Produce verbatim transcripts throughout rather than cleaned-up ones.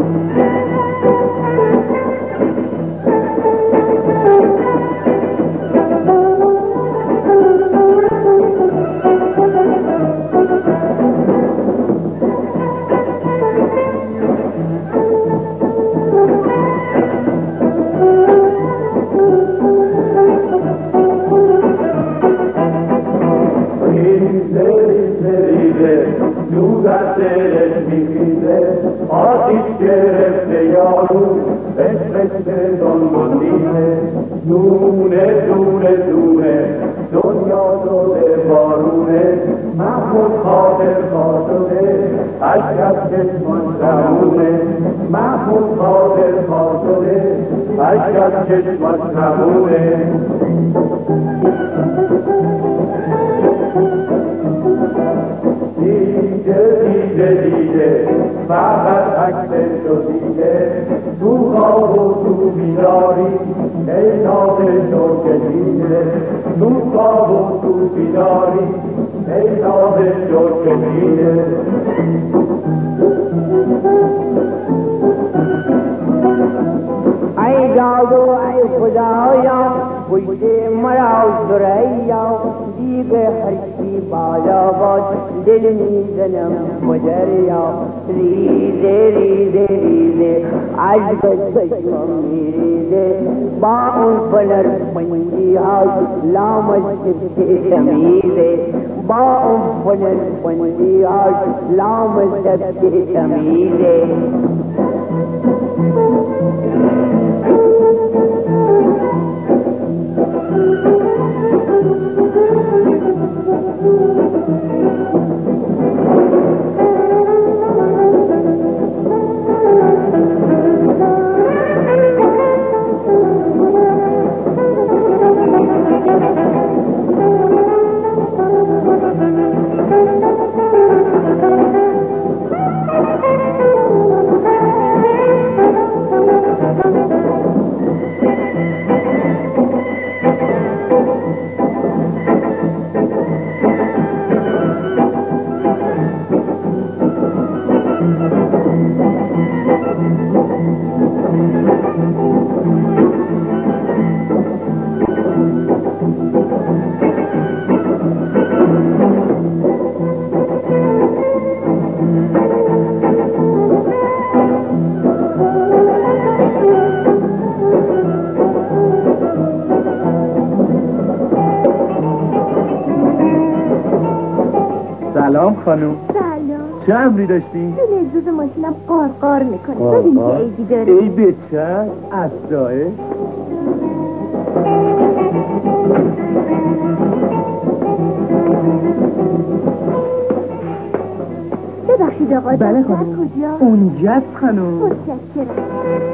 سلام خانم. سلام. چه امری داشتی؟ تو لزوز ماشینم قارقار میکنه. ببین که عیبی داره. ای به چه؟ اصدایه؟ ببخشید آقا. بله خانم. کجا؟ اونجاست خانم. متشکرم.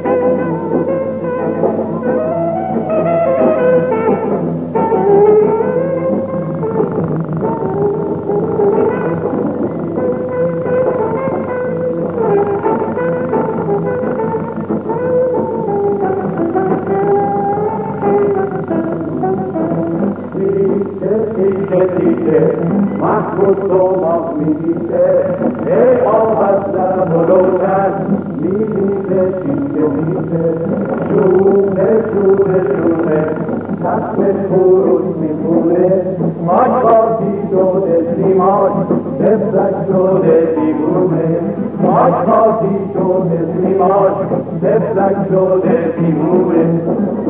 محمود تو ماه میدیده ای آبت در بلوکت میدیده چیزه میده شونه شونه شونه تصم فروش میپونه ماش بازی شده سیماش دفتک شده دیگونه ماش بازی شده سیماش دفتک شده دیگونه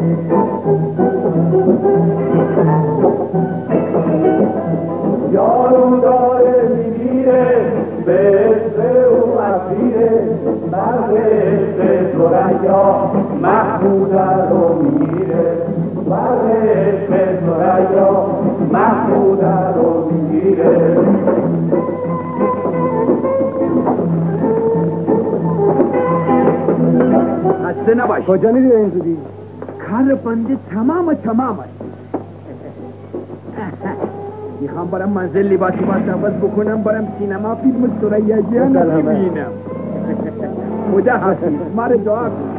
یارو داره میگیره به عشق او اسیره مرد عشق ثریا محمود رو میگیره مرد عشق ثریا محمود رو میگیره خسته نباش. کجا میری این زودی؟ کار بنده تمام تمام است. میخوام برم منزل لباس لباس عوض بکنم برم سینما فیلم ثریا جان رو ببینم. خدا حافظ. مار دعا کن.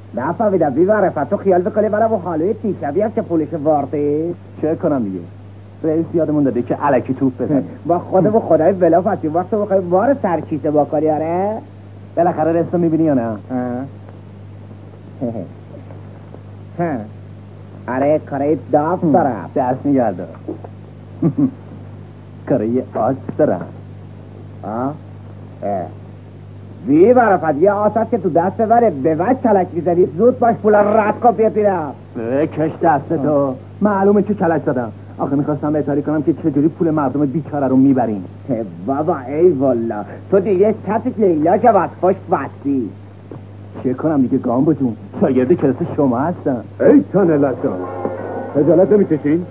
نفهمیدم بی معرفت تو خیال بکنی برم و خالوی تیشبی هم چه پولش وارده چه کنم دیگه رئیس یادمون داده که علکی توپ بزنه با خودم و خدای بلا فتی وقت بخوای وار سرکیسه با کاری آره بالاخره رستو میبینی یا نه آره کاره داف دارم دست میگرده کاره آس دارم آه بی معرفت یه آسد که تو دست بره به وجه کلک میزنی زود باش پولا رد کن بیا بیرم بکش دست تو معلومه که کلک دادم آخه میخواستم بهتری کنم که چجوری پول مردم بیچاره رو میبرین بابا ای والا تو دیگه کسی لیلا که بس خوش بستی چه کنم دیگه گامبو جون شاگرد کلاس شما هستم ای تنه لطان خجالت نمیکشین؟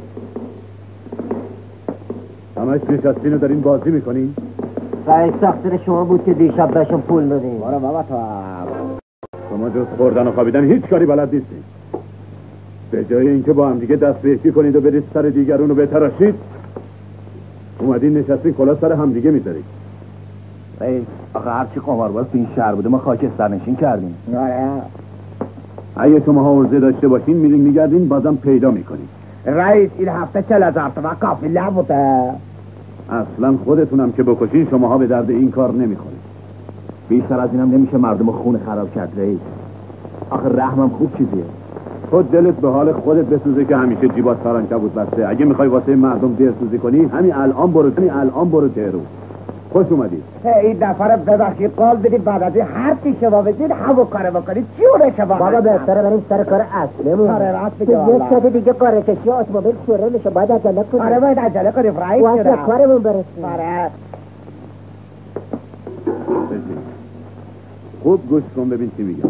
همش نشستین و دارین بازی میکنین؟ رئیس تقصیر شما بود که دیشب بهشون پول دادیم بارا بابا تو شما جز خوردن و خوابیدن هیچ کاری بلد نیستین به جای اینکه با هم دیگه دست به یکی کنید و برید سر دیگرون رو بتراشید اومدین نشستین کلا سر هم دیگه میذارید رئیس آخه هرچی قمارباز تو این شهر بوده ما خاکسترنشین کردیم آره اگه شما ها عرضه داشته باشین میرین میگردین بازم پیدا میکنین رئیس این هفته چل هزار تومن کافی نبوده اصلا خودتونم که بکشین شماها به درد این کار نمیخورید بیشتر از اینم نمیشه مردم خون خراب کرد رئیس آخه رحمم خوب چیزیه خود دلت به حال خودت بسوزه که همیشه جیبات فرانکه بود بسته اگه میخوای واسه مردم درسوزی کنی همین الان برو همین الان برو تهرو خوش اومدید این دفعه ببخشید قول بدید بعد از این هر چی شما بزید همون کاره بکنید چیونه شما بابا بهتره بریم سر کار اصلیمون کاره راست بگه یه ساعت دیگه قاره کشی اتومبیل شوره میشه باید عجله کنیم آره باید عجله کنیم رئیس واسه شده کارمون برسیم آره خوب گوش کن ببین چی میگم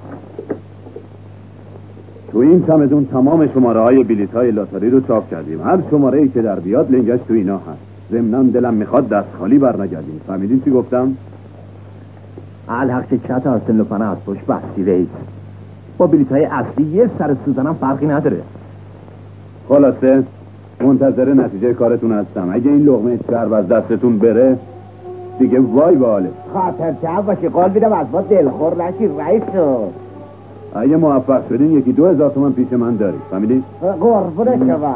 تو این چمدون تمام شماره های بلیط های لاتاری رو چاپ کردیم هر شماره ای که در بیاد لنگش تو اینا هست ضمناً دلم میخواد دست خالی بر نگردیم فهمیدین چی گفتم؟ الحق که کت آرسن لوپنه از پشت بستی رئیس با بلیط های اصلی یه سر سوزنم فرقی نداره خلاصه منتظر نتیجه کارتون هستم اگه این لقمه چرب از دستتون بره دیگه وای به حالت خاطر جمع باشی قول بیدم از ما دلخور نشی رئیس شد اگه موفق شدین یکی دو هزار تومن پیش من دارید فهمیدید؟ قربونه شما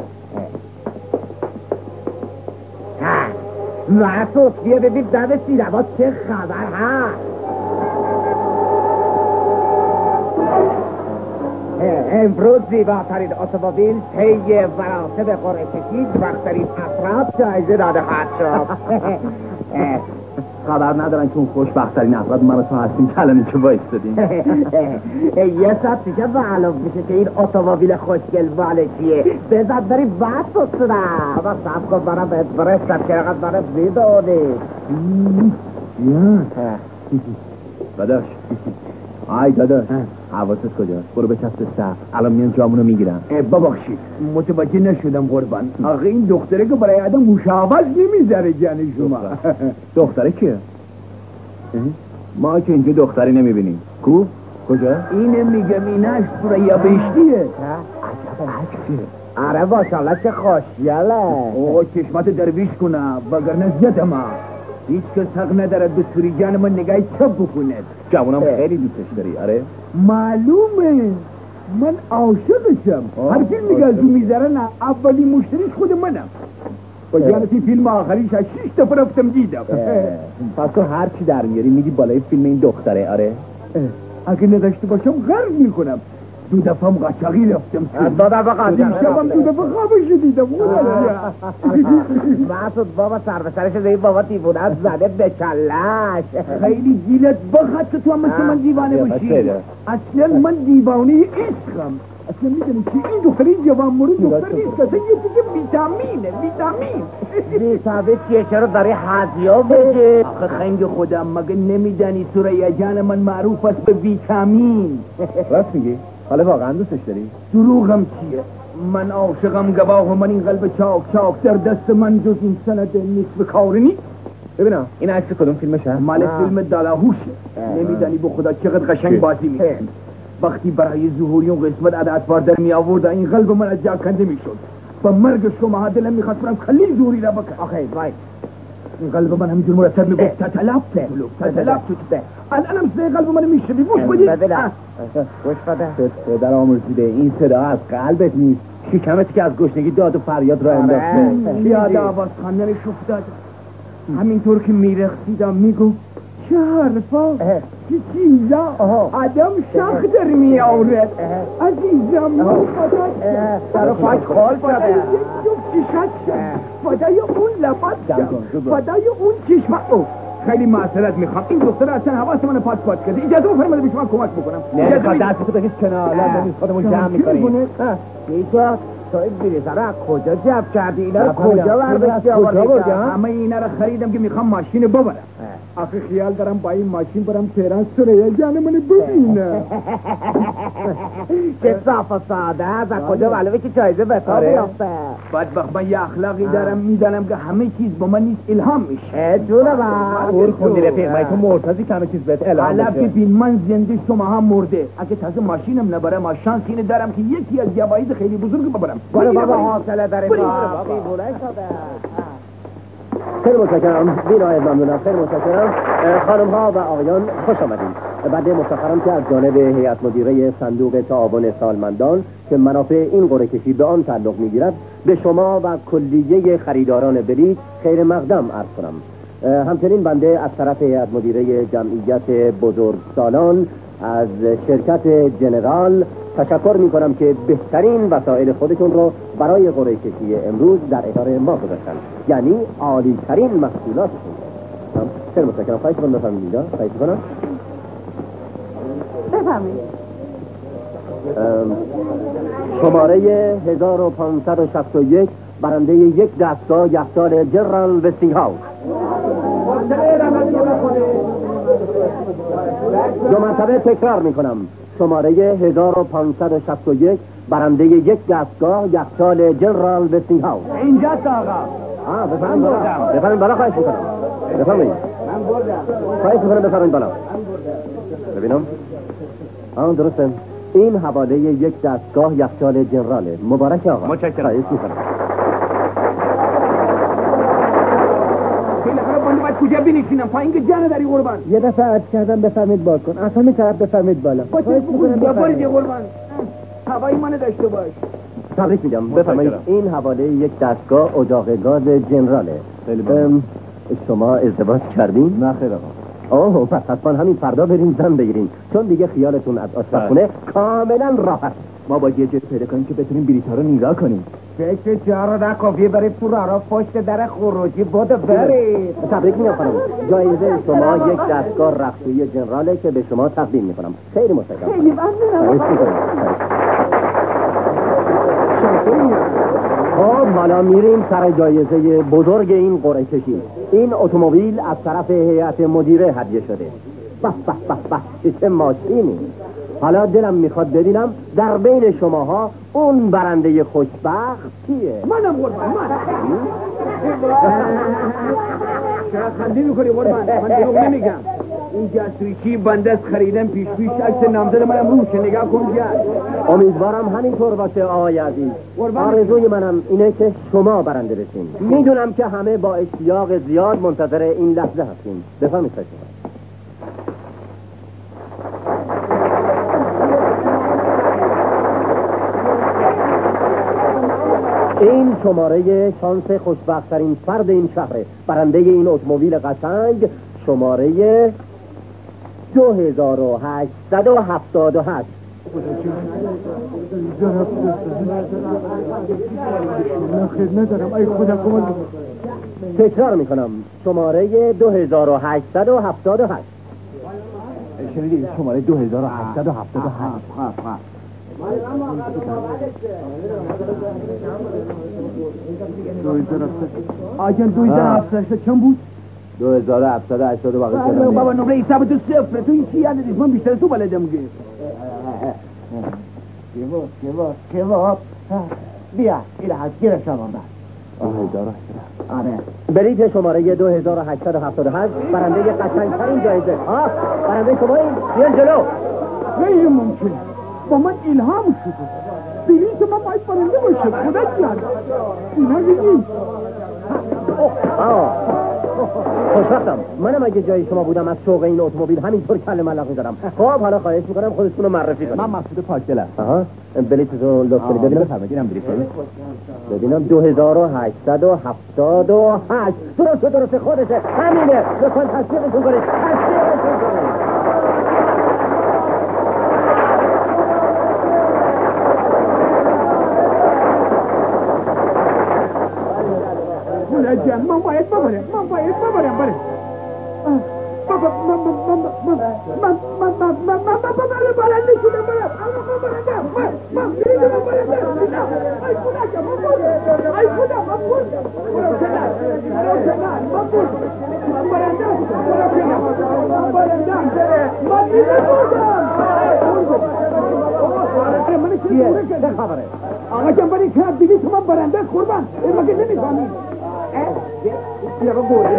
معصوص بیا ببین دم سینما چه خبر هست امروز زیباترین اتومبیل طی مراتب قرعه کشی وقتترین افراد جایزه داده خواهد شد خبر ندارن که اون خوشبخت‌ترین افراد من و تو هستیم کلانی که وایستادیم یه ساعت دیگه معلوم میشه که این اتومبیل خوشگل مال کیه بزن بریم بحث بکنم اما صبر کن برم بهت برستم که رقم برم میدونی داداش آی داداش حواست کجاست برو بچسب صف الان میان جامونو میگیرن ببخشید متوجه نشدم قربان آخه این دختره که برای آدم مشاوز نمیذاره جان شما دختره کیه؟ ما که اینجا دختری نمیبینیم کو؟ کجا؟ اینه میگم اینش سوریا بهشتیه آره باشالله چه خوشگله اوه چشمت درویش کنه وگرنه زیادم هیچ کس حق ندارد به سوری جان من نگاه چپ بکند جوانم خیلی دوستش داری آره؟ معلومه من عاشقشم هر فیلمی که از اون میذارن اولی مشتریش خود منم با جانتی فیلم آخریش از شیش دفعه رفتم دیدم پس تو هر چی در میاری میدی بالای فیلم این دختره آره؟ اگه نداشته باشم غرق میکنم دو دفعه هم قچاقی رفتم دو دفعه قاضی شبم دو دفعه خوابش دیدم معصود بابا سر به سرش این بابا دیوونه از زده به کلش خیلی گیلت بخد تو هم مثل من دیوانه باشی اصلا من دیوانه عشقم اصلا میدونی که این دختری جوان مرون دختر نیست که اصلا یه دیگه ویتامینه ویتامین ویتامین چیه چرا داری هدیه بگی آخه خنگ خودم مگه نمیدانی سوریا جان من معروف است به ویتامین راست میگی؟ حالا واقعا دوستش داری؟ دروغم چیه من عاشقم گواه و من این قلب چاک چاک در دست من جز این سند نیست به کار نیست ببینم این عکس کدوم فیلمشه؟ مال فیلم دالاهوشه نمیدانی به خدا چقدر قشنگ بازی میکنه وقتی برای ظهوری اون قسمت عددوار در می آورد این قلب من از جا کنده میشد با مرگ شما دلم میخواست برم کلی زوری را بکن آخه وای این قلب من همینجور مرتب میگفت تتلف تتلف تتلف الانم سه قلب من میشدی بوش بدید گوش بده. پدر آمرزیده، این صدا از قلبت نیست، شکمتی که از گشنگی داد و فریاد را انداخته. یاد آواز خواندنش افتاد. همینطور که میرخصیدم میگو چه حرفا، چه چیزا، آدم شخ در میآورد. عزیزم من خدا سر پاک خال شده. یک جفت چشت شد، فدای اون لبت شد، فدای اون چشم. او خیلی معذرت میخوام، این دختر اصلا حواس منو پاک پاک کرده. اجازه بفرمایید به شما کمک بکنم. نه میخواد دستتو بکش کنار، لازم نیست خودمون جمع میکنیم. بیجا تو این بریزه رو کجا جمع کردی؟ اینا رو کجا برداشتی آوردی؟ همه اینا رو خریدم که میخوام ماشین ببرم. آخه خیال دارم با این ماشین برم تهران سریا جان منو ببینه. چه صاف و ساده از کجا معلومه که جایزه به تا بیافته. بدبخت من یه اخلاقی دارم میدانم که همه چیز با من نیست الهام میشه. جونه با اور خوندی رفیق من تو مرتضی که همه چیز بهت الهام میشه. حالا ببین من زنده شما هم مرده. اگه تازه ماشینم نبرم ما شانس اینه دارم که یکی از جوایز خیلی بزرگ ببرم. برو بابا حاصله داره بابا بیبونه شده. خیلی متشکرم، بینایت ممنونم، خیلی متشکرم. خانم ها و آقایان خوش آمدید. بنده مفتخرم که از جانب هیئت مدیره صندوق تعاون سالمندان که منافع این قرعه کشی به آن تعلق میگیرد به شما و کلیه خریداران بلیط خیر مقدم عرض کنم. همچنین بنده از طرف هیئت مدیره جمعیت بزرگسالان از شرکت جنرال تشکر می کنم که بهترین وسایل خودشون رو برای قرعه کشی امروز در اختیار ما گذاشتن، یعنی عالی ترین محصولاتشون. خیلی متشکرم. خواهش می‌کنم بفرمایید اینجا. خواهش می‌کنم. بفرمایید. شماره هزار و پانصد و شصت و یک برنده یک دستگاه یخچال جنرال وستینگهاوس. دو مرتبه تکرار میکنم. شماره هزار و پانصد و شصت و یک برنده یک دستگاه یخچال جنرال وستینگهاوس. اینجاست آقا. آه بفرمایید بالا. بفرمایید بالا. خواهش میکنم. بفرمایید. من بردم. خواهش میکنم بفرمایید بالا. ببینم. آه درسته. این حواله یک دستگاه یخچال جنراله. مبارک آقا. متشکرم. خواهش میکنم. باید کجا بنشینم پایین که جانه داری قربان. یه دفعه عرض کردم بفرمید باز کن. اصلا می طرف بفرمید بالا. باید بفرمید قربان. هوایی منو داشته باش. تبریک میگم. بفرمایید این حواله یک دستگاه اجاق گاز جنراله. شما ازدواج کردین؟ نه خیر آقا. اوه پس حتما همین فردا بریم زن بگیرین، چون دیگه خیالتون از آشپزخونه کاملا راحت. ما باید یه جای پیدا کنیم که بتونیم بلیط‌ها رو نگاه کنیم. فکر جارو در کافیه برید تو راه پشت در خروجی بوده برید. تبریک میگم خانم. جایزه شما یک دستگاه رختویی جنراله که به شما تقدیم میکنم. خیلی متشکرم. خیلی ممنونم. خب حالا میریم سر جایزه بزرگ این قرعه کشی. این اتومبیل از طرف هیئت مدیره هدیه شده. بس بس بس بس چه ماشینی. حالا دلم میخواد ببینم در بین شماها اون برنده خوشبخت کیه؟ منم قربان. من چرا خندی میکنی قربان؟ من دروغ نمیگم. این جسریچی بنده از خریدم پیش پیش عکس نامزد منم روشه. نگاه کن جد. امیدوارم همینطور باشه آقای عزیز. آرزوی منم اینه که شما برنده بشین. میدونم که همه با اشتیاق زیاد منتظر این لحظه هستین. بفرمایید. این شماره شانس خوشبخت‌ترین فرد این شهره. برنده این اتومبیل قشنگ شماره دو هزار و هشتصد و هفتاد و هشت. نه ندارم. ای خدا کمک. تکرار میکنم. شماره دو هزار و هشتصد و هفتاد و هشت. شنیدید؟ شماره دو هزار و هشتصد و هفتاد و هشت. آجان دو هزار و هفتصد چند بود؟ دو هزار و هفتصد و هشتاد و باقی شدم. بابا نمره حساب تو صفره. تو این چی یاد نیست؟ من بیشتر تو بلدم گه. کیواب کیواب کیواب بیا این هست گیرش آماندن. آره. بلیط شماره دو هزار و هشتصد و هفتاد و هشت برنده قشنگترین جایزه. آه برنده شما این بیان جلو. غیر ممکن. با من الهام شده. بلیط من باید برنده باشه. خدا جان اینا دیگی. آه خوشبختم. منم اگه جای شما بودم از شوق این اتومبیل همینطور کله ملق می‌زدم. خب حالا خواهش می‌کنم خودتون رو معرفی کنید. من مسعود پاکدلم. آها بلیطتو لطف کنید ببینم. بفرمایید بلیط. ببینم دو هزار و هشتصد و هفتاد و هشت. درسته درسته خودشه. همینه. لطفاً تصدیقشون کنید. تصدیقشون کنید. جان من باید ببرم من باید ببرم بره بابا من من من من من من من من من برم نشونم برم من برم من من میرم برم ای خدا که من برم ای خدا من برم برو کنار برو کنار من برم من برم برو کنار من برم من میرم برم من چیه چه خبره آقا جان برای که بلیط من برنده قربان مگه نمیفهمی یا رو گوره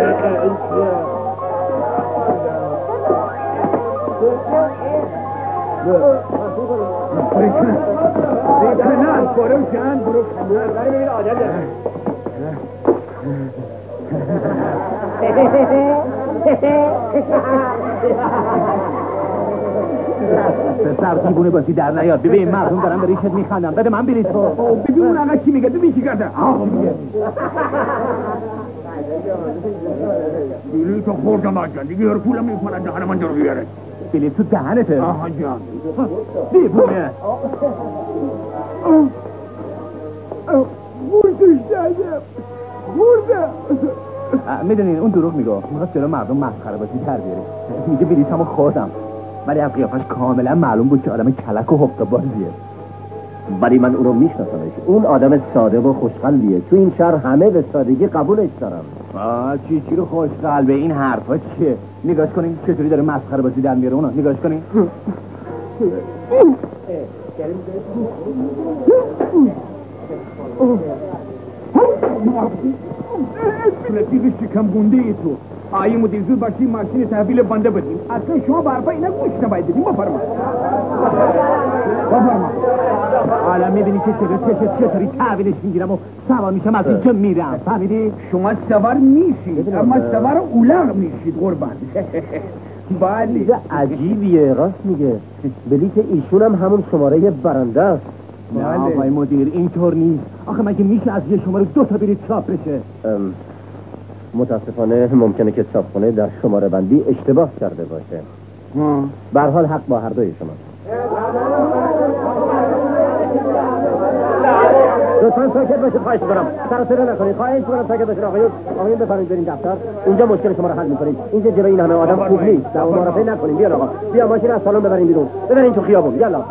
برای کنن برای کنن برو جان برو کنن برای ببین آدم پسر دیوونه بازی در نیاد. ببین مردم دارن به ریشت میخندن. بده من بلیطو. ببین اون آقا چی میگه ببین چی کرده آقا میگه بلیطو خوردم آجان دیگه هر پولم میکنه دهنم من در بیاره بلیط تو دهنته. آها جان دیوونه خوردش دادم خورده میدونین اون دروغ میگه. میخواست جلو مردم مسخره بازی در بیاره. میگه بلیطمو خوردم ولی از قیافش کاملا معلوم بود که آدم کلک و حقه بازیه. ولی من اون رو میشناسمش. اون آدم ساده و خوشقلبیه. تو این شهر همه به سادگی قبولش دارم. آه چی چی رو خوشقلبه این حرفا چیه؟ نگاش کنین چطوری داره مسخره بازی در میاره. اونا نگاش کنین. رفیق شکم گنده ای تو آیه مدیر زود باشی ماشین تحویل بنده بدیم اصلا شما برفا اینا گوش نباید بدیم بفرما بفرما حالا میبینی که چطور چطور چطوری تحویلش میگیرم و سوار میشم از اینجا میرم. فهمیدی؟ شما سوار میشید اما سوار اولغ میشید قربان بله عجیبیه. راست میگه. بلیط ایشون هم همون شماره برنده است. نه آقای مدیر اینطور نیست. آخه مگه میشه از یه شماره دو تا بلیط چاپ بشه؟ متاسفانه ممکنه که چاپخونه در شماره بندی اشتباه کرده باشه. به هر حال حق با هر دوی شما. لطفاً ساکت باشید خواهش می‌کنم. سر صدا نکنید. خواهش می‌کنم ساکت باشید آقایون. آقایون بفرمایید بریم دفتر. اونجا مشکل شما رو حل می‌کنید. اینجا جلوی این همه آدم خوب نیست. دعوا معرفی نکنید. بیا آقا. بیا ماشین از سالن ببرین بیرون. ببرین تو خیابون. یالا.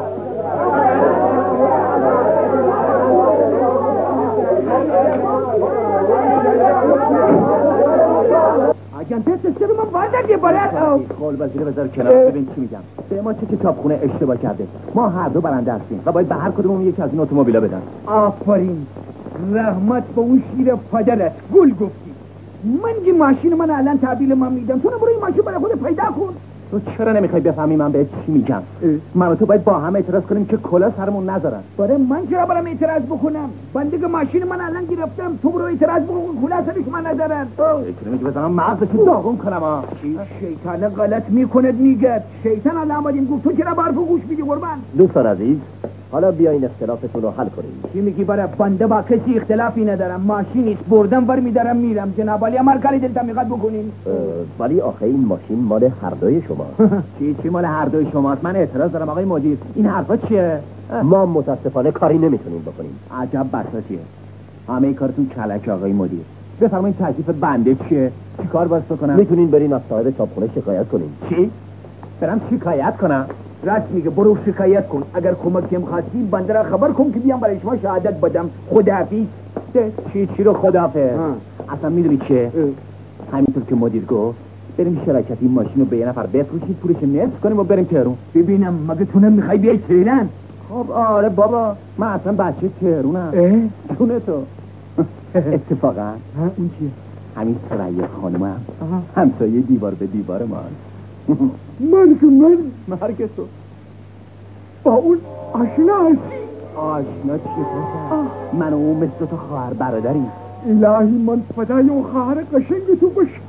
آجان تست چرا من باید یه بالت خول وزیره بذار کنار ببین چی میگم. به ما چه کتابخونه اشتباه کرده. ما هر دو برنده هستیم و باید به هر کدوممون یکی از این اتومبیلا بدن. آفرین رحمت به اون شیر پدرت گل گفتی. من که ماشین من الان تحویل من میدم تو برو این ماشین برای خود پیدا کن. تو چرا نمیخوای بفهمی من بهت چی میگم؟ من و تو باید با هم اعتراض کنیم که کلا سرمون نذارن. برای من چرا برام اعتراض بکنم؟ بنده که ماشین من الان گرفتم تو برو اعتراض بکن کلا سرش من نذارن. فکر میگی بزنم مغزشو داغون کنم ها؟ شیطان غلط میکند میگه. شیطان الان اومدیم گفت تو چرا برف گوش میدی قربان؟ دوستان عزیز حالا بیاین اختلافتون رو حل کنیم. چی میگی برای بنده با کسی اختلافی ندارم. ماشینیست بردم ور میدارم میرم. جناب علی امر کاری دلتا میخواد بکنین. ولی آخه این ماشین مال هر دوی شما. چی چی مال هر دوی شماست؟ من اعتراض دارم آقای مدیر. این حرفا چیه؟ ما متاسفانه کاری نمیتونیم بکنیم. عجب بساطیه. همه کارتون کلک آقای مدیر. بفرمایید تکلیف بنده چیه؟ چیکار باید بکنم؟ میتونین برین از صاحب چاپخونه شکایت کنین. چی؟ برم شکایت کنم؟ راست میگه برو شکایت کن. اگر کمکم خواستی بنده را خبر کن که بیام برای شما شهادت بدم. خداحافظ. چی چی رو خداحافظ؟ اصلا میدونی چه؟ همینطور که مدیر گفت بریم شراکت این ماشین رو به یه نفر بفروشید پولش نصف کنیم و بریم تهران. ببینم مگه تو نمیخوای بیای تهران؟ خب آره بابا من اصلا بچه تهرونم. جونه تو. اتفاقا اون چیه؟ همین سرعیه خانم هم همسایه دیوار به دیوار ما. من که من مرگ تو با اون آشنا هستی؟ آشنا چطور کرد؟ من و اون مثل تو خواهر برادریم. الهی من فدای اون خواهر قشنگ تو باش.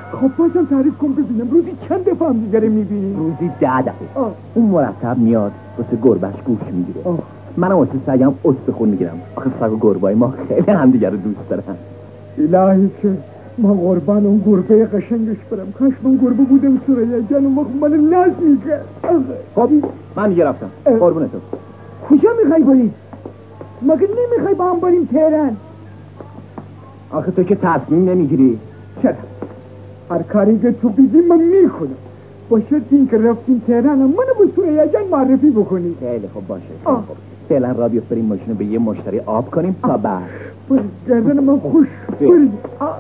خب بازم تعریف کن ببینم روزی چند دفعه هم دیگره میبینی؟ روزی ده دفعه. اون مرتب میاد واسه گربهش گوش میگیره، منم واسه سگم استخون میگیرم. آخه سگ و گربه‌ای ما خیلی همدیگه رو دوست دارن. الهی که من قربان اون گربه قشنگش برم. کاش من گربه بودم سریا جان، اون وقت من لاز میکرد. خب من دیگه رفتم. قربون تو. کجا میخوای بری؟ مگه نمیخوای با هم بریم تهران؟ آخه تو که تصمیم نمیگیری. چرا؟ هر کاری که تو بگی من میکنم. با شرط این که رفتیم تهران منو با سریا جان معرفی بکنی. خیلی خوب باشه. خیلی خوب. فعلا را بیفتریم ماشین رو به یه مشتری آب کنیم تا بعد. گردن من خوش بریم.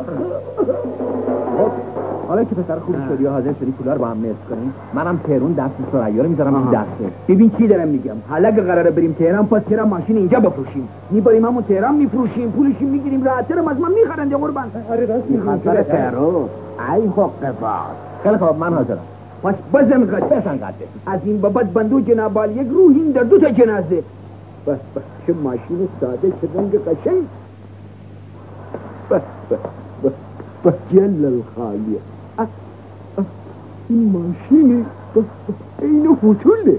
خب حالا که پسر خوبی شدی و حاضر شدی پولا رو با هم نصف کنیم، منم تهرون دست سریا رو میذارم تو دسته. ببین چی دارم میگم، حالا که قراره بریم تهران پس چرا ماشین اینجا بفروشیم؟ میبریم همون تهران میفروشیم، پولش میگیریم، راحت‌ترم از من میخرن. قربان آره راست میخواد تهران. ای حقه باز. خیلی خوب من حاضرم. پس بزن قد بزن قد از این بابت بندو جنابال یک روحین در دو تا جنازه. بس بس چه ماشین ساده، چه رنگ قشنگ. بس بس بس بس جل الخالیه. این ماشینه بس بس اینو فتوله.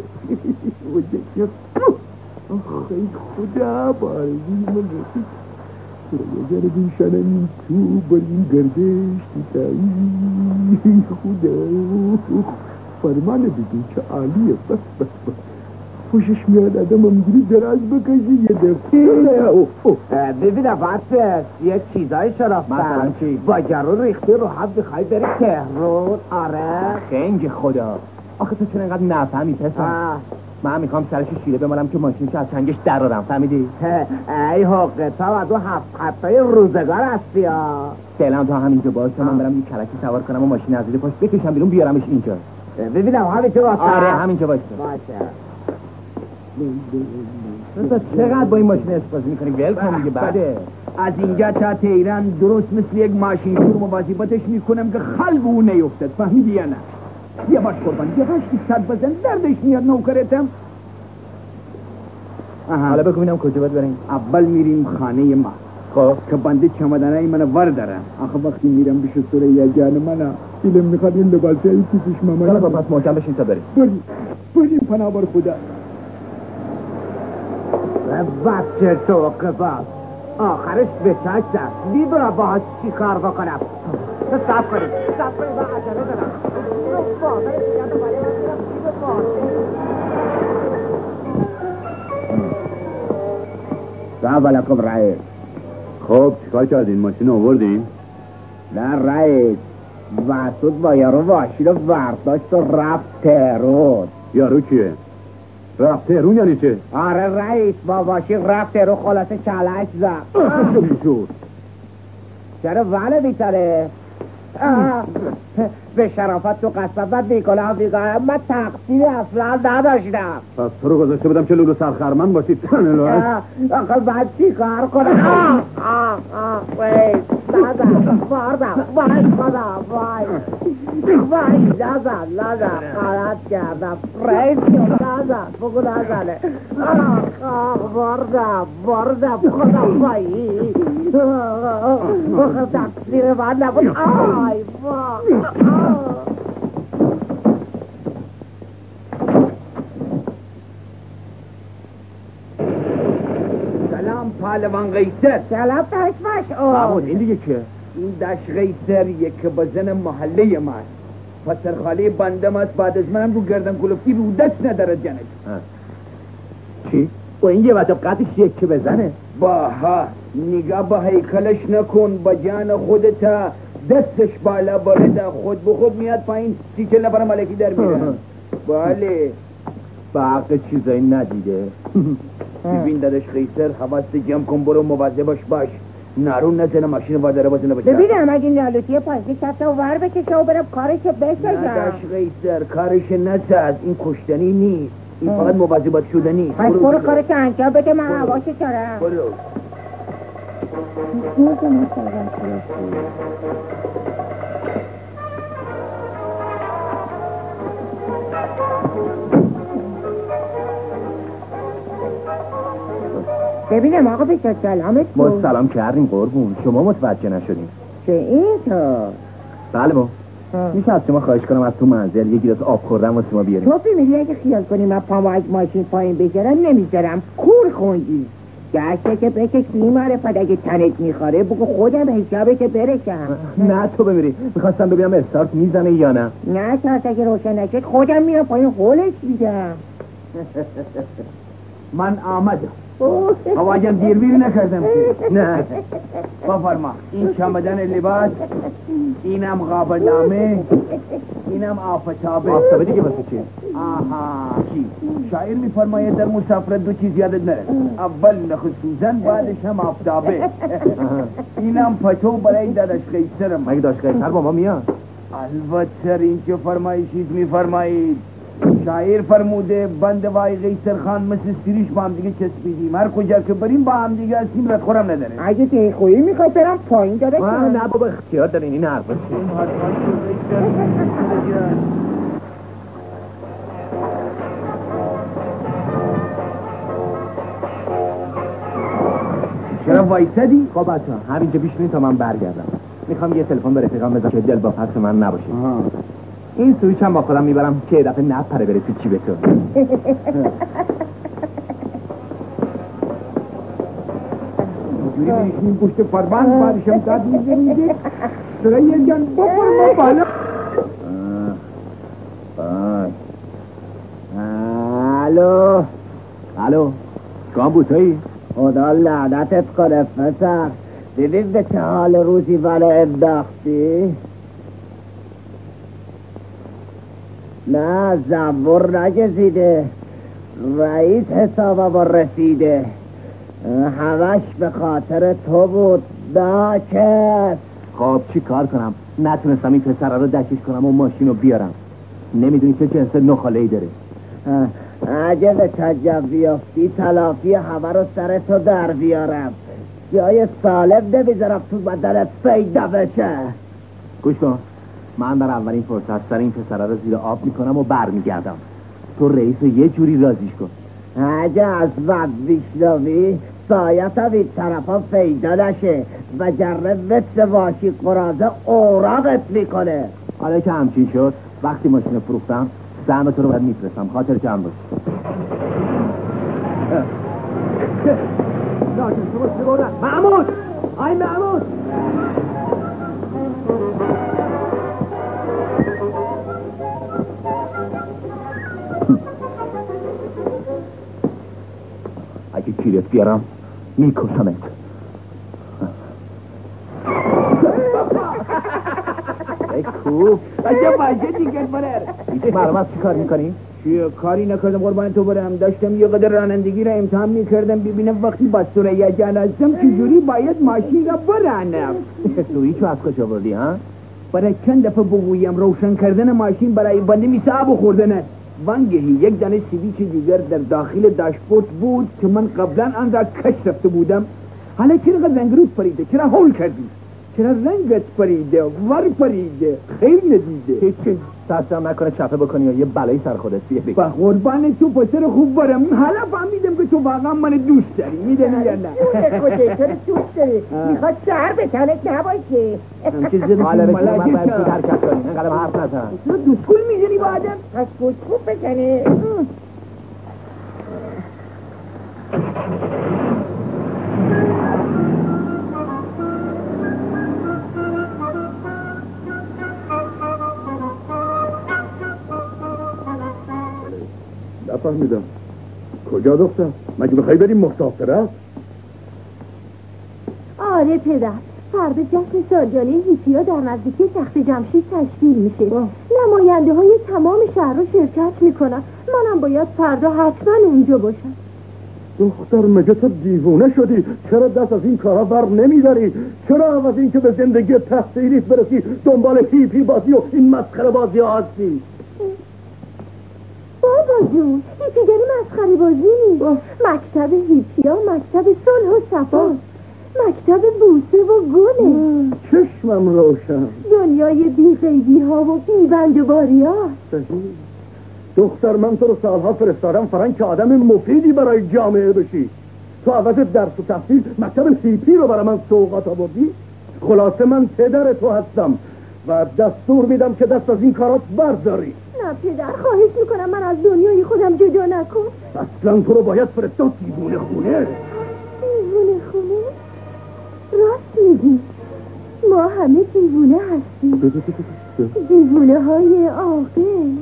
آخی خدا بارزی من رسید سریا جان بیشنم این تو بر این گردش تایی خدا فرمانه بگین چه عالیه. بس بس بس خوشش میاد آدم همجوری دراز بکشی یه دفعه. ببینم واسه یه چیزای شرفتن با جرون ریختی رو هم بخوای بری تهران. آره خنگ خدا. آخه تو چرا اینقدر نفهمی پسر؟ من میخوام سرش شیره بمالم که ماشینش از چنگش درارم، فهمیدی؟ ای حقه تا و دو هفت خطای روزگار هستی ها. فعلا تو همینجا باش تا من برم یه کلکی سوار کنم و ماشین از زیر پاش بکشم بیرون بیارمش اینجا. ببینم همینجا باشه. آره همینجا باشه. باشه. تو چقدر با این ماشین اسپازی میکنی؟ ول کن دیگه بعده. از اینجا تا تهران درست مثل یک ماشین شور مواظبتش میکنم که خلق اون نیفتد. فهمیدی یا نه؟ یه باش قربان یه باش که صد بزن دردش میاد نوکرتم. حالا بگو ببینم کجا باید بریم؟ اول میریم خانه ما. خب که بنده چمدنای منو وردارم. آخه وقتی میرم بشه سریا جان منو دیلم میخواد این لباسایی پیشش مامان. حالا پس محکم بشین تا بریم. بریم بریم پناه بر خدا. بچه تو قباس آخرش به چک دست میدونم باهاش چی کار بکنم. سب کنیم سب کنیم با عجله دارم. سلام علیکم رئیس. خب چیکار کردین؟ ماشین آوردین؟ نه رئیس، مسعود با یارو ماشین رو برداشت و رفت تهران. یارو کیه؟ رفت تهرون یعنی چه؟ آره رئیس با ماشین رفت تهران، خلاصه کلک زد. چرا وله بیتره؟ به شرافت تو قسمت من بیکنم بیکنم من تقصیری اصلا نداشتم. پس تو رو گذاشته بودم که لولو سرخرمن باشی. آخه من چی کار کنم؟ آه آه وید نزن باردم وای خدا وای وای نزن نزن غلط کردم رئیس نزن بگو نزنه. آه آه باردم باردم خدا وای آخه تقصیر من نبود. آی وای سلام پهلوان قیصر. سلام دشمش. محمود این دیگه که این دش قیصر یک بزن محله ماست. پسر خاله بندم است. بعد از منم رو گردن کلفتی رو دست نداره جنگ. چی؟ و این یه وقت قدش یک بزنه؟ باها نگاه با هیکلش نکن، با جان خودتا دستش بالا بالده خود به خود میاد پایین تیکه نفر ملکی در میرن. بله به حق چیزایی ندیده. ببین دادش قیصر حواست جمع کن، برو مواظب باش باش نارون نزنه ماشین واداره بازنه بشه. ببینم اگه نالوتی پایین کفته و ور بکشه و برم کارشو بسازم. دادش قیصر کارش نساز، این کشتنی نیست، این فقط مواظبت شدنی. پس برو کارش انجام بده من حواشو دارم. برو ببینم آقا بسیار سلامت ما کن. سلام کردیم قربون، شما متوجه نشدیم. چه اینطور؟ بله ما میشه از شما خواهش کنم از تو منزل یه گیلاس آب خوردم واسه ما بیاریم؟ تو فیلمی اگه خیال کنی من پامو از ماشین پایین بذارم نمیذارم. کور خوندی دسته که بکش بیمارفت. اگه تنت میخواره بگو خودم حسابه که برسم. نه تو بمیری. میخواستم ببینم استارت میزنه یا نه. نه ساعت اگه روشن نشد خودم میرم پایین هولش میدم. من آمدم. خواجم دیر بیر نکردم نه. بفرما این چمدن لباس، اینم قابلنامه، اینم آفتابه. آفتابه دیگه واسه چی؟ آها چی؟ شاعر میفرماید در مسافرت دو چیز یادت نره. اول نخ سوزن بعدش هم آفتابه. اینم پتو برای داداش قیصرم. مگه داشت قیصر با ما میاد؟ البته این که فرمایشید میفرمایید. شاعر فرموده بند وای قیصر خان مثل سیریش با هم دیگه چسبیدیم، هر کجا که بریم با هم دیگه هستیم، رد خورم نداره. اگه ته خویی میخواد برم پایین داره نه نه بابا اختیار دارین این حرفا چیه؟ چرا وایسادی؟ خب بچه‌ها همینجا بیشترین تا من برگردم. میخوام یه تلفن به رفیقام بزنم که دل با پس من نباشه. این سویچ هم با خودم میبرم که دفعه نپره بره تو جیب تو. اینجوری بریشیم پشت فربند بعدشم داد میزنیده سرای جان بفرما بالا. الو الو شما بوتایی؟ خدا لعنتت کنه پسر. ببین به چه حال روزی ولی انداختی؟ نه زنبور نگزیده، رئیس حسابم رسیده، همش به خاطر تو بود ناکس. خب چی کار کنم؟ نتونستم این پسر رو دشش کنم و ماشین رو بیارم. نمیدونی چه جنس نخاله‌ای داره. اگه به تجب بیافتی تلافی همه رو سر تو در بیارم، جای سالم نمیذارم تو بدنت پیدا بشه. گوش کن، من در اولین فرصت سر این پسره رو زیر آب میکنم و برمیگردم. تو رئیس رو یه جوری راضیش کن. اگه از من بیشنوی سایت هم این طرف ها پیدا نشه و جره مثل واشی قرازه اوراقت میکنه. حالا که همچین شد وقتی ماشین فروختم سهم تو رو باید میفرستم، خاطر جمع باش. محمود! آی محمود! اگه کیرت بیارم میکشمت. ای کوف اگه باشه دیگر برر ایده معلومت چی کار میکنی؟ چیه کاری نکردم قربان تو برم. داشتم یه قدر رانندگی را امتحان میکردم ببینم وقتی با سریا جان هستم چجوری باید ماشین را برانم. سویچو از کجا بردی ها؟ برای چند دفعه بگویم روشن کردن ماشین برای بنده میشه آب خوردن. وانگهی یک دانه سویچ دیگر در داخل داشبورد بود که من قبلا آن را کش رفته بودم. حالا چرا رنگ روز پریده؟ چرا هول کردی؟ چرا رنگت پریده؟ ور پریده؟ خیر ندیده؟ هیچی دستم نکنه چپه بکنی یا یه بلایی سر خودت بیه. با قربان تو پسر خوب برم. حالا فهمیدم که تو واقعا من دوست داری. میدونی یا نه؟ کجای تو دوست داری؟ میخواد شهر به تنت نباشه. حالا به من باید تو درکت کنی اینقدر حرف نزن. تو دوستگل میزنی با آدم؟ پس دوستگل بزنه. نفهمیدم کجا دختر؟ مگه بخوای بریم مسافرت؟ آره پدر، فردا جشن سالیانه هیپیا در نزدیکی تخت جمشید تشکیل میشه. نماینده های تمام شهر رو شرکت میکنن. منم باید فردا حتما اونجا باشم. دختر مگه تو دیوونه شدی؟ چرا دست از این کارا بر نمیداری؟ چرا عوض این که به زندگی تحصیلیت برسی دنبال هیپی بازی و این مسخره بازی ها هستی؟ بابا جون هیپیگری مسخره بازی نیست. مکتب هیپیا مکتب صلح و صفا، مکتب بوسه و گله. چشمم روشن. دنیای بی‌قیدی ها و بی‌بندوباری ها. صحیح. دختر من تو رو سالها فرستادم فرنگ که آدم مفیدی برای جامعه بشی. تو عوض درس و تحصیل مکتب هیپی رو برای من سوغات آوردی. خلاصه من پدر تو هستم. و دستور میدم که دست از این کارات برداری. نه پدر، خواهش میکنم من از دنیای خودم جدا نکن. اصلا تو رو باید فرستاد دیوونه خونه. دیوونه خونه؟ راست میگی، ما همه دیوونه هستیم. دیوونه های عاقل.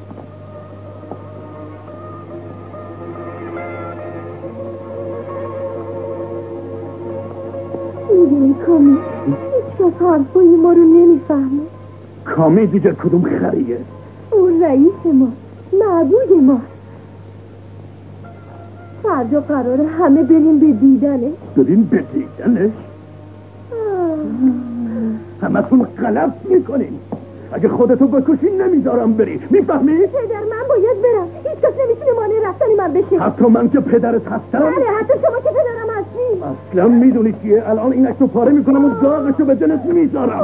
میدونی کامی، هیچ کس حرفای ما رو نمیفهمه. کامی دیگه کدوم خریه؟ اون رئیس ما، معبود ما. فردا قراره همه بریم به دیدنش. بریم به دیدنش؟ همه تون غلط میکنین. اگه خودتو بکشی نمیذارم بری، میفهمی؟ پدر من باید برم، هیچ کس نمیتونه مانع رفتن من بشه. حتی من که پدرت هستم؟ بله، حتی شما که پدرم هستی. اصلا میدونی چیه؟ الان این عکسو پاره میکنم و داغشو به دلت میذارم.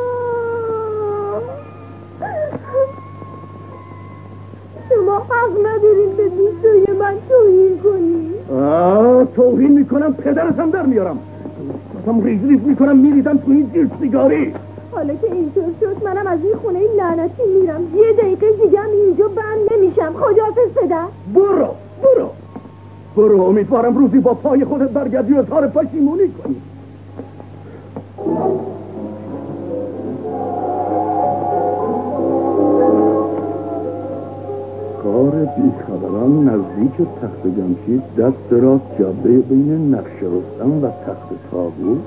شما حق ندارین به دوستای من توهین کنی. آه توهین میکنم، پدرتم در میارم. دوستم ریز ریز میکنم میریزم تو این زیر سیگاری. حالا که اینطور شد منم از این خونه لعنتی میرم. یه دقیقه دیگه هم اینجا بند نمیشم. خداحافظ پدر. برو برو برو، امیدوارم روزی با پای خودت برگردی و اظهار پشیمونی کنی. کار بیخبران نزدیک تخت جمشید، دست راست جاده بین نقش رستم و تخت تابوت.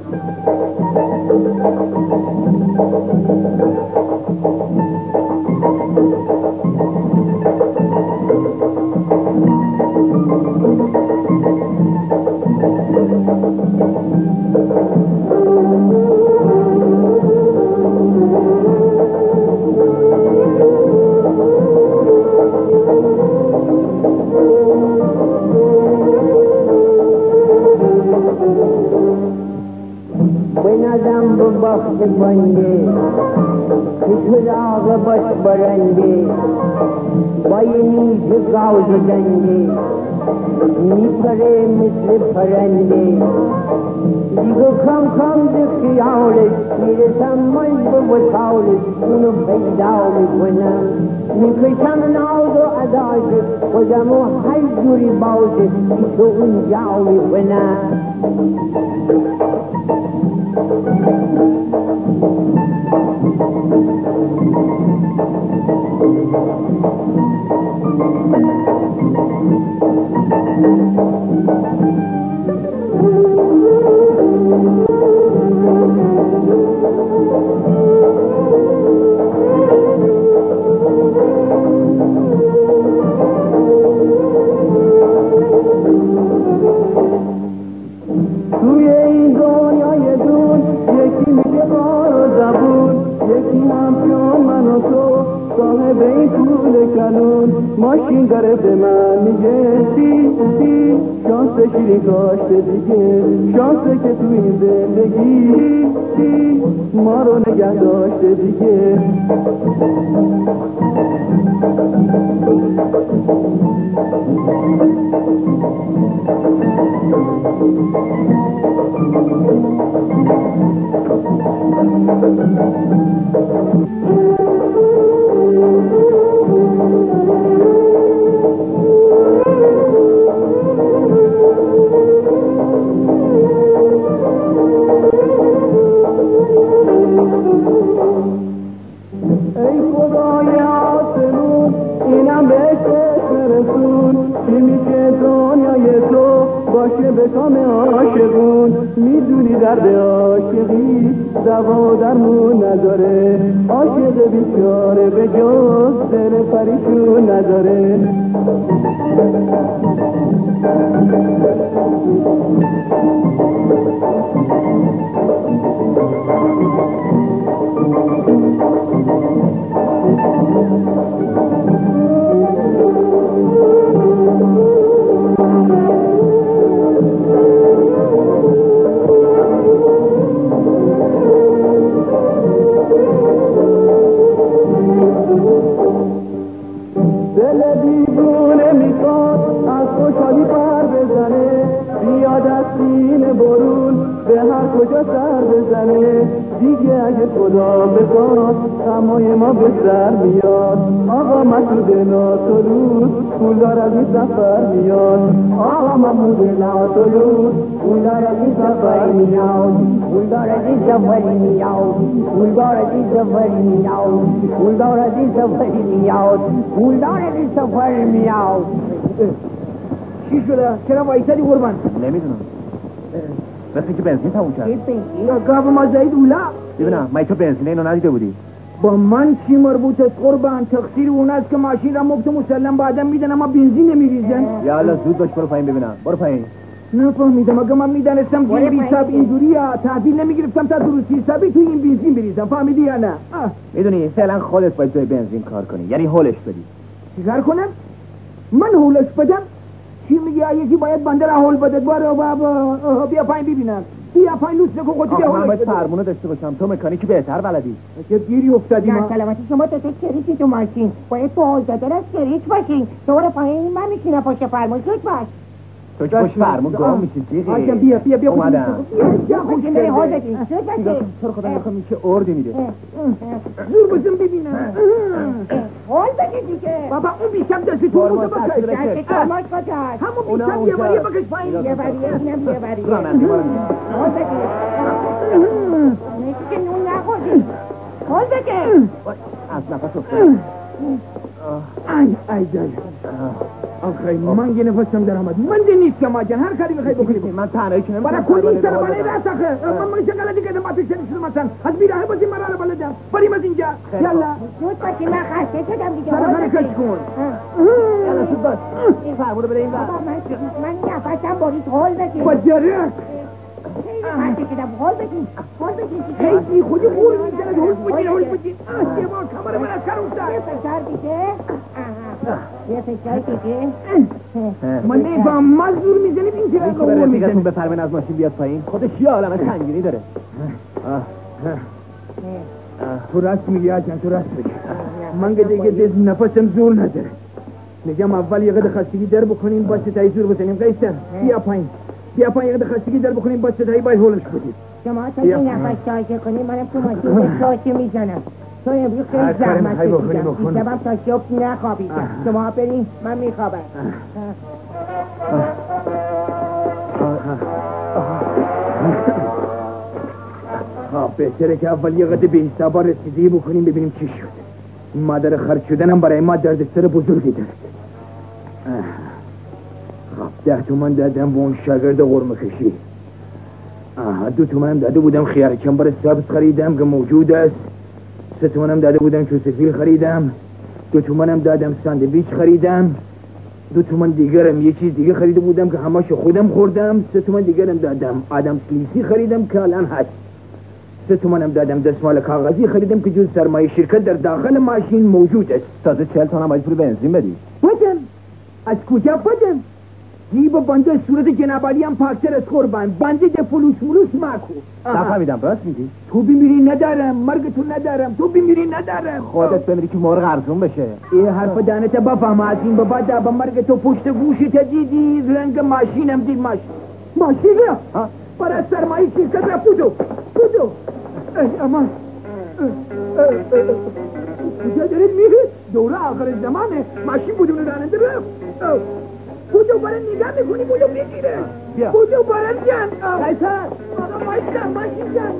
بنادم به بخت بنده که چراغ باش برنده با یه نیز گاو زدنده میپره مثل پرنده دیگه کم کم به خیالش میرسم من به وطالش اونو پیدا میکنم میکشم ناز و اداشش خودم و هر جوری باشه تو اونجا میکنم. توی این دنیای دون یکی میگه بار و زبون، یکی هم پیان من و تو صاحب این پول کلون. ماشین داره به من میگه سی سی شانس شیرین کاشته دیگه، شانسه که تو این زندگی سی ما رو نگه داشته دیگه. ای خدای آسمون اینم بهش برسون، چی میشه دنیای تو باشه به کام عاشقون. میدونی درد عاشقی دوا درمون نداره، عاشق بیچاره به جز دل پریشون نداره. دل دیوونه میخواد از خوشحالی پر بزنه، بیاد از سینه برون به هر کجا سر بزنه. دیگه اگه خدا بخواد غمای ما به سر میاد آقا مسعود ناتولوس پولدار از این سفر میاد آقا محمود ناتولوس پولدار از این سفر میاد پولدار از این سفر میاد پولدار از این سفر میاد پولدار از این سفر میاد پولدار از این سفر میاد. چی شده؟ چرا وایسادی قربان؟ نمیدونم مثل که بنزین تموم کرد. گاو ما زاید اولا ببینم من تو بنزینه اینو ندیده بودی؟ با من چی مربوط است قربان؟ تقصیر اون است که ماشین را مفت مسلم بعدم میدن اما بنزین نمیریزن. یا الله زود باش برو پایین ببینم. برو پایین. نفهمیدم اگه من میدانستم که این حساب اینجوریه تحویل نمیگرفتم تا درستی حسابی تو این بنزین بریزم. فهمیدی یا نه؟ میدونی فعلا خودت باید توی بنزین کار کنی یعنی هولش بدی. چیکار کنم؟ من هولش بدم؟ چی میگی یکی باید بنده را هول بده؟ برو بابا بیا پایین ببینم. بیا پایین لوس نکن خودت بیا هولش من باید بده. فرمونه داشته باشم تو مکانیکی بهتر بلدی. چه گیری افتادی ما؟ سلامتی شما تو کریکی تو ماشین باید تو حوزدار از کریک باشین. دوباره پایین من میشینم پشت فرمون زود باش. تو که پشت فرمون گاه میشین دیگه. آجم بیا بیا بیا اومدم. بیا خوش بری حال بدین زود باشین. تو رو خدا میخوام این چه اردی میده. زور بزن ببینم. حال بدین دیگه. بابا اون بیشم دستی تو بوده بکش. دست فرماش کجاست؟ همون بیشم یه باری بکش پایین. یه بریه اینم یه بریه. حال بدین. نیستی که نون نخوردی. حال بدین. از نفس افتاد. ای ای جای آخه من یه نفسم در آمد. من دی نیست که ما جان هر کاری میخوای بکنی. من تنهایی که برای کلی سر بالای راست آخه من من چه غلطی کردم ما پیش نشدم مثلا از بیراه بازی مرا رو بلدم بریم از اینجا یالا زود باشی من خسته شدم دیگه. سر خانه کش کن. یالا زود باش. این فرمونه بده این بر. بابا من من نفسم برید حال بدین. با جرک خسته شدم حال بدین. حال بدین هی خودی خور میزنه هول بودی هول بودی یه بار کمر من از کار افتاد. یه فشار دیگه. یه فشار دیگه. من نمیفهم مزدور میزنی این چرا یکی به رفیقتون بفرمین از ماشین بیاد پایین. خودش یه عالمه سنگینی داره. تو راست میگی آجان تو راست میگی. من که دیگه دست نفسم زور نداره. میگم اول یه قدر خستگی در بکنیم با ستایی زور بزنیم. قیصر بیا پایین بیا پایین یه قدر خستگی در بکنیم با ستایی باید هولش بدید. شما تا یه نفس شارژه کنیم منم تو ماشین به شارژه میزنم. تو امروز خیلی زحمت کشیدم. دیشبم تا صبح نخوابیدم. شما بریم من میخوابم. ها بهتره که اول یه قدر به حسابا رسیدگی بکنیم ببینیم چی شد. مادر خرج شدنم برای ما دردسر بزرگی دارد. خب ده تومن دادم به اون شاگرد قرمه کشی. آها دو تومنم داده بودم خیار چنبر سبز خریدم که موجود است. سه تومنم داده بودم چوسفیل خریدم. دو تومنم دادم ساندویچ خریدم. دو تومن دیگرم یه چیز دیگه خریده بودم که هماشو خودم خوردم. سه تومن دیگرم دادم آدم سلیسی خریدم که الان هست. سه تومنم دادم دستمال کاغذی خریدم که جز سرمایه شرکت در داخل ماشین موجود است. تازه چهل تومن باید پول بنزین بدی. بدم از کجا بدم؟ جیب بنده صورت جنابالی هم پاکتر از قربان. بنده ده فلوس ملوس ماکو. نفهمیدم راست میگی؟ تو بمیری ندارم مرگ تو ندارم. تو بمیری ندارم خودت بمیری که مرغ ارزون بشه. این حرف دانت بفهم از این به بعد با مرگ تو پشت گوشت دیدی رنگ ماشینم دید ماشین ماشین را برای سرمایه شرکت را پودو پودو ای اما کجا دارید میرید؟ دوره آخر زمانه ماشین بدون راننده رفت. بودو برای نگاه میکنی بودو بگیره. بودو برای جان قیصر آقا ماشین ماشین جان.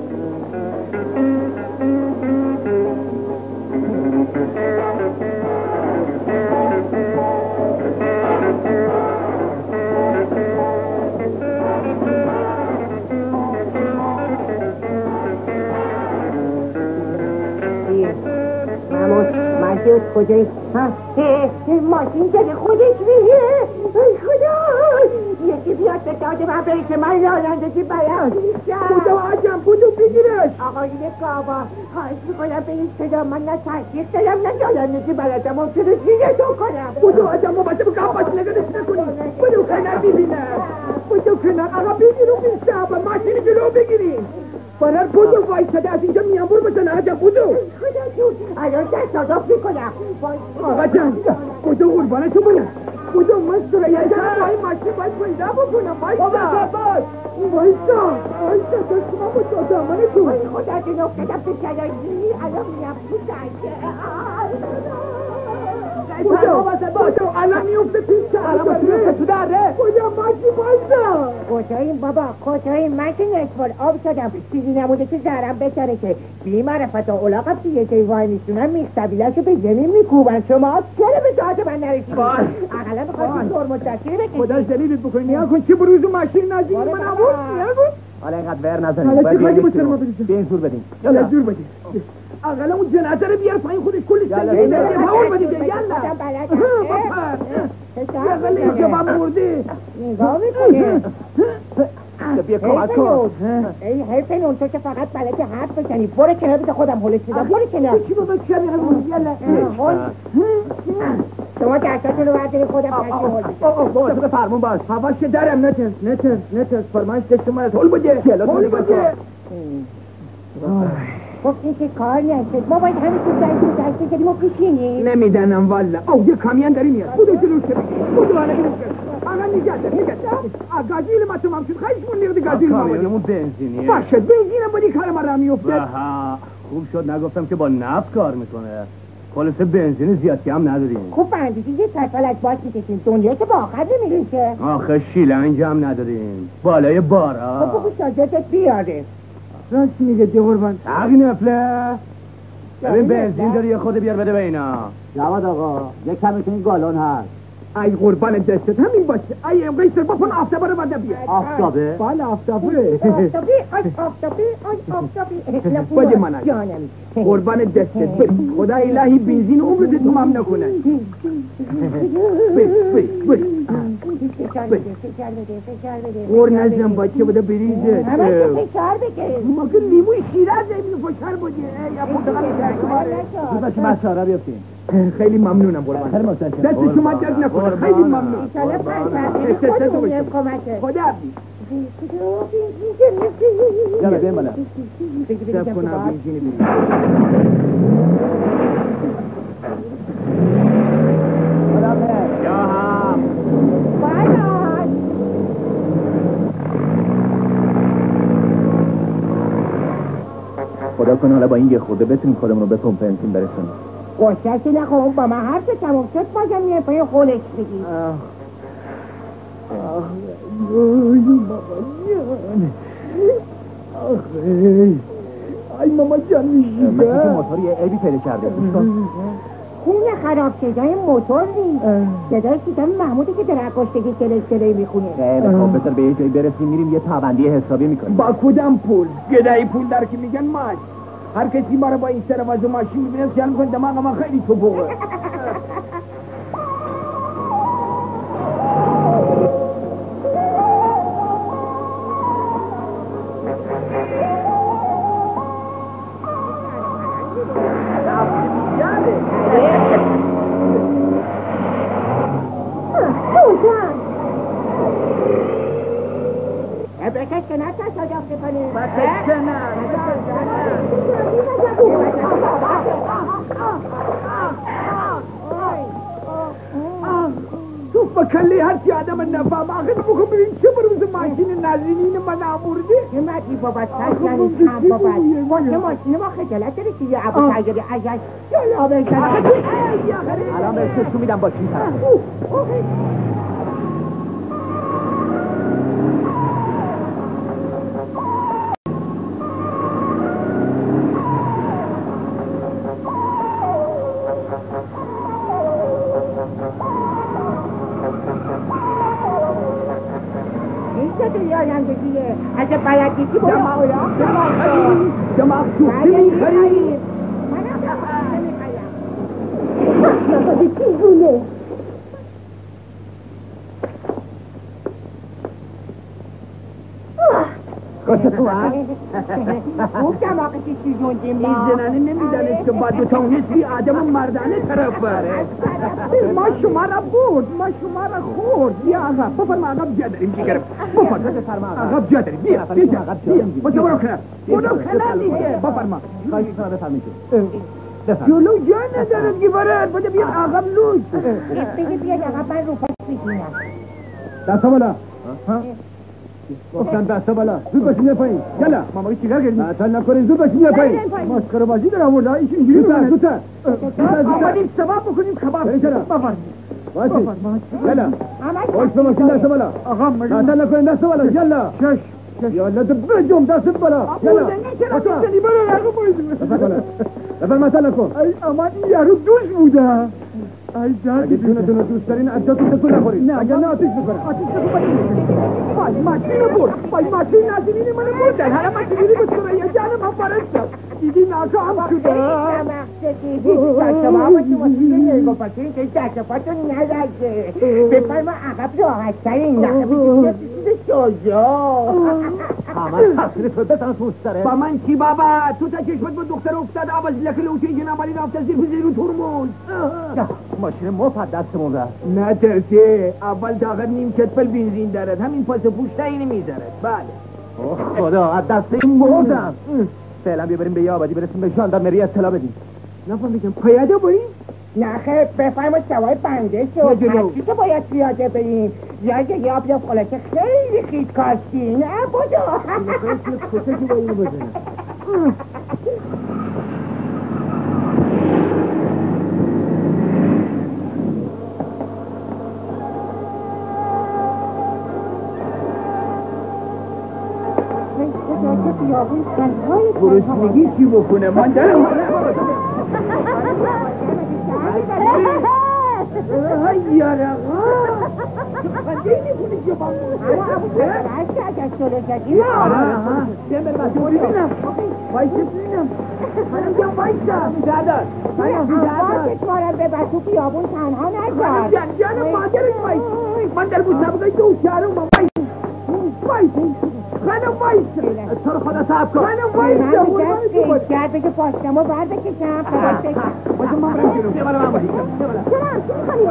ماشین کجایی؟ ها؟ ماشین شده خودش میره. ای خدا یکی بیاد به داده من بریشه من رانندگی بلد نیستم. بودو آجم بودو بگیرش. آقای کابا خواهش میکنم به این صدا من نه تحقیق دارم نه رانندگی بلدم ممکنه زیرتون کنم. بودو آجم مباشه بکنم باش نگرش نکنی. بودو کنار ببینم. بودو کنار آقا بگیرو بیسته با ماشین جلو بگیریم. برای بودو وایستده از اینجا میانبور بزنه آجم بودو. خدا جون الان دست آداف میکنم. آقا جان بودو قربانه تو بودو. بودو من سرایه جان با این ماشین باید باید پیدا بکنم وایسا باش وایسا وایسا دست من با دامن تو خدا جون افتادم تو کلاجی الان میام تو کجا کجا الان میفته پیش الان میفته تو دره کجا ماشی وایسا کجاییم بابا کجاییم من که نکبال آب شدم چیزی نموده که زهرم بتره که بی معرفت و اولاقم که یه جایی وای میستونم میختبیلشو به زمین میکوبن شما چرا به داد من نرسید اقلا بخواستیم ترمز دستگیری بکشید خداش دلیلت بکنی نیا کن چه بروز و ماشین نزدیک من نبود نیا کن حالا اینقدر ور نزنید باید حالا چه بیایم خواهی به این زور بدیم یالا زور بدیم اقلا اون جنازه رو بیار پایین خودش کلی سنگین داره باور بدید یالا بپر یالا اینجا من مرده نگاه میکنه بیا کمک کن ای حسین اون تو که فقط بلدی حرف بزنی برو کنار بده خودم حلش میدم برو کنار چی بابا چی میگم یالا شما دستاتون رو برداری خودم بابا تو به فرمون باش هواش درم نترس نترس نترس فرمانش دست من هول بده هول بده خب این که کار نشد ما باید همین تو دست دست کردیم و پیشینیم نمیدنم والا او یه کامیان داری میاد بوده جلوش بگیر بوده والا بیرون کرد آقا نگه دار نگه دار گازیل ما تمام شد خیشمون نیرده گازیل ما بودیم کامیونمون بنزینیه باشه بنزینم بودی کار ما را میافتد خوب شد نگفتم که با نفت کار میکنه خلاص بنزین زیادی هم نداریم خوب بندیدی یه تفلک باش میکشیم دنیا که با آخر نمیریم که آخه شیلنج هم نداریم بالای بارا خب بگو شاجرتت بیاره راست میگه دی قربان تقی نفله ببین بنزین داری یه خود بیار بده به اینا جواد آقا یک کمی که این گالون هست ای قربان دستت همین باشه ای قیصر بپن آفتابه رو بنده بیار آفتابه؟ بله آفتابه آفتابی آی آفتابی آی آفتابی بده من جانمی قربان دستت بر خدا الهی بنزین عمرت تمام نکنه بر بر بر قور نزدم بچه بده بریزه همه که فشار بگیر ما که لیموی شیراز اینو فشار بودی یا پرتقال شرکماره باشی مساره بیفتیم خیلی ممنونم قربان دست شما درد نکنه خیلی ممنون ایشالا پنسر خودمون هم کمکه خدا حافظ یالا بیم بالا دب کنم بنزینی بریم یا هم بایان خدا کنه حالا با این یه خورده بتونیم خودمون رو به پمپ بنزین برسونیم گوشتشی نخواهم با من حرف تمام شد بازم میره پای خولش بگی آخ ای بابا جان آخه ای ماما جان میشیده مثل که موتور یه عیبی پیدا کرده خون خراب شدای موتور نیست صدای سیستم محمودی که در کشتگی کلش کلی میخونه خیلی خب بذار به یه جایی برسیم میریم یه پابندی حسابی میکنیم با کدام پول گدایی پول در که میگن ماش هر کسی ما رو با این سر وضع ماشین میبینه خیال میکنه دماغ ما خیلی توپوه بکش که نه تصادف کنی بکش که نه تو بکلی هرچی آدم نفهم آخه بکن ببین چه بروز ماشین نازنین من آمورده چه مدی بابا تشنی کم بابا واسه ماشین ما خجالت داری که یه عبو تایگری عجش جلا بشن الان به چشم میدم با چی طرف اگه باید دیگی برو دماغ تو میخری منم نمیخرم نفاده چیزونه کاشه تو ها خوب دماغشی چیزوندیم این زنانه نمیدانست که با دوتا نسبی آدم مردانه طرف بره ما شما را برد ما شما را خورد بیا آقا بفرما عقب جا داریم جیگرم بفرما عقب جا داریم بیا بیا بیا بیا برو کنار برو کنار دیگه بفرما خواهی کنار بفرمید جلو جا ندارد که برد بده بیا عقب لوش بگه بیاد عقب من رو پاش میشینم دستا بالا گفتم دستا بالا زود باشین پایین یلا ماما چیکار کردی تعطل نکنین زود باشین پایین مسخره بازی در آورد ایش اینجوری زودتر زودتر اومدیم ثواب بکنیم خبر چرا باشی یلا باش به ماشین دست بالا آقا تعطل نکنین دست بالا یلا شش یالا تو بجم دست بالا یلا چرا میزنی برو رقم بایدیم بفرم تعطل نکن ای اما این یارو دوش بوده ای جان اگه جونتون رو دوست دارین از جاتون تکون نخورید اگر نه آتیش میکنم آتیش بکنم بای ماشین رو برد بای ماشین نازنین من بردن حالا ماشینی به سرعه جانم هم فرستم دیدی ناکام شده شما با شما دیگه نگفتین که دستفاتون نزده بفرما عقب راحت ترین نقبی چیز شجا همه تقصیر تو بتن توست داره با من چی بابا تو تا چشمت با دختر افتاد عوض لکه لوچه جنابالی رفته زیر زیر رو ترمون ماشین مفت دستمون رفت نه ترسه اول داغت نیم کتفل بنزین دارد همین پاس پوشته اینی میذارد بله خدا از دست این مردم فعلا بیا بریم به یه آبادی برسیم به ژاندارمری اطلاع بدیم نفهمیدم پیاده بریم نه خیلی بفرما سوای بنده شد هرچی که باید پیاده بریم یا یه آب یا خلاصه خیلی خیلی کاشتی نه بودو کسه که با اینو بزنه گرسنگی چی بکنه من دارم ای یارقا خنده میکنی که با اگر شده جدی ببینم وایسه ببینم خانم جان وایسه بیدردار خانم بیدردار کارم به بسو بیابون تنها نزد خانم جان جانم مادرش وایسه من در بود نبقای دو شهرم وایسه وایسه خانم وایسه تو رو خدا صاحب کن خانم وایسه من کرد بگه پاشتم و برد بکشم خبر بکشم باشم من برم جنو بیا برم من باشم چرا همچی میکنی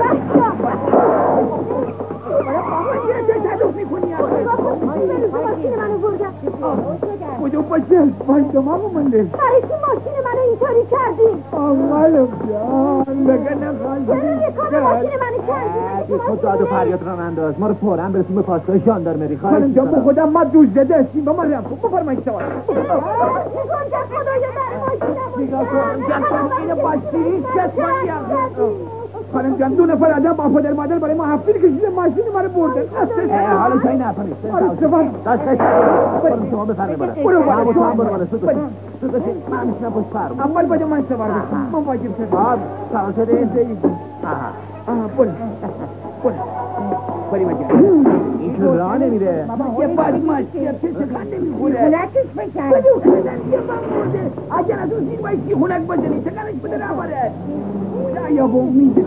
بخشا تدوف میکنی ماشین منو بردم کجا باشه وایسه مامو منده برای چی ماشین منو اینطوری کردی آمالم جان لگه نخواهی چرا یه کار ماشین منو کردی خود داد و فریاد را انداز ما رو فوراً برسیم به پاسگاه ژاندارمری خواهش خانم جان با خودم ما دوش زده هستیم با من رم خوب بفرمایید سوال نگاه کن خدایا برای ماشینم نگاه کن جان خانم اینو باشیری چشمانی خانم جان دو نفر آدم با پدر مادر برای ما هفتیر کشیده ماشین ما رو بردن حالا جایی نفهمید دست بریم شما بفرمید بالا برو بالا تو هم برو بالا سود باشید سود باشید من میشنم پشت فرم اول باید من سوار بشم من واجب شدم آب سوار شده آها آها برو برو بریم اجا این که راه نمیره یه باید ماشین چه چقدر نمیخوره خونکش بکن بدو کردن یه من برده اگر از اون زیر بایستی خونک بزنی چقدرش بده راه بره نه یا با امید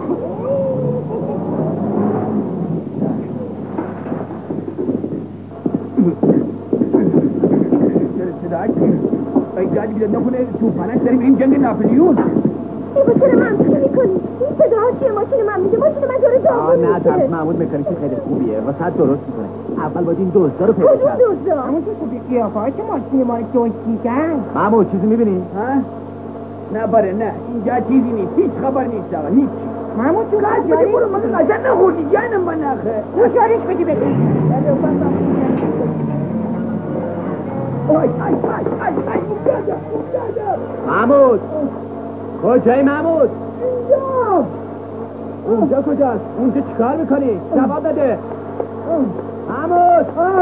صداک ای جادی بیدن نکنه توفانک داریم این جنگ ناپلیون ایبا چرا منطقی میکنی؟ این صداها چیه ماشین من میگه ماشین من داره داغون نه میشه طرف محمود مکانیکی خیلی خوبیه و صد درست میکنه اول باید این دزدا رو پیدا کرد کدوم دوزا؟ همون که خوبی قیافه که ماشین ما رو دزدیدن محمود چیزی میبینی؟ ها؟ نه باره نه اینجا چیزی نیست هیچ خبر نیست آقا هیچ همون تو قد بده برو من قشن نخوردی جانم من آخه هوشیارش بدی بگی آی آی آی آی آی افتادم افتادم محمود کجایی محمود؟ اینجا اونجا کجاست؟ اونجا چیکار میکنی؟ جواب بده محمود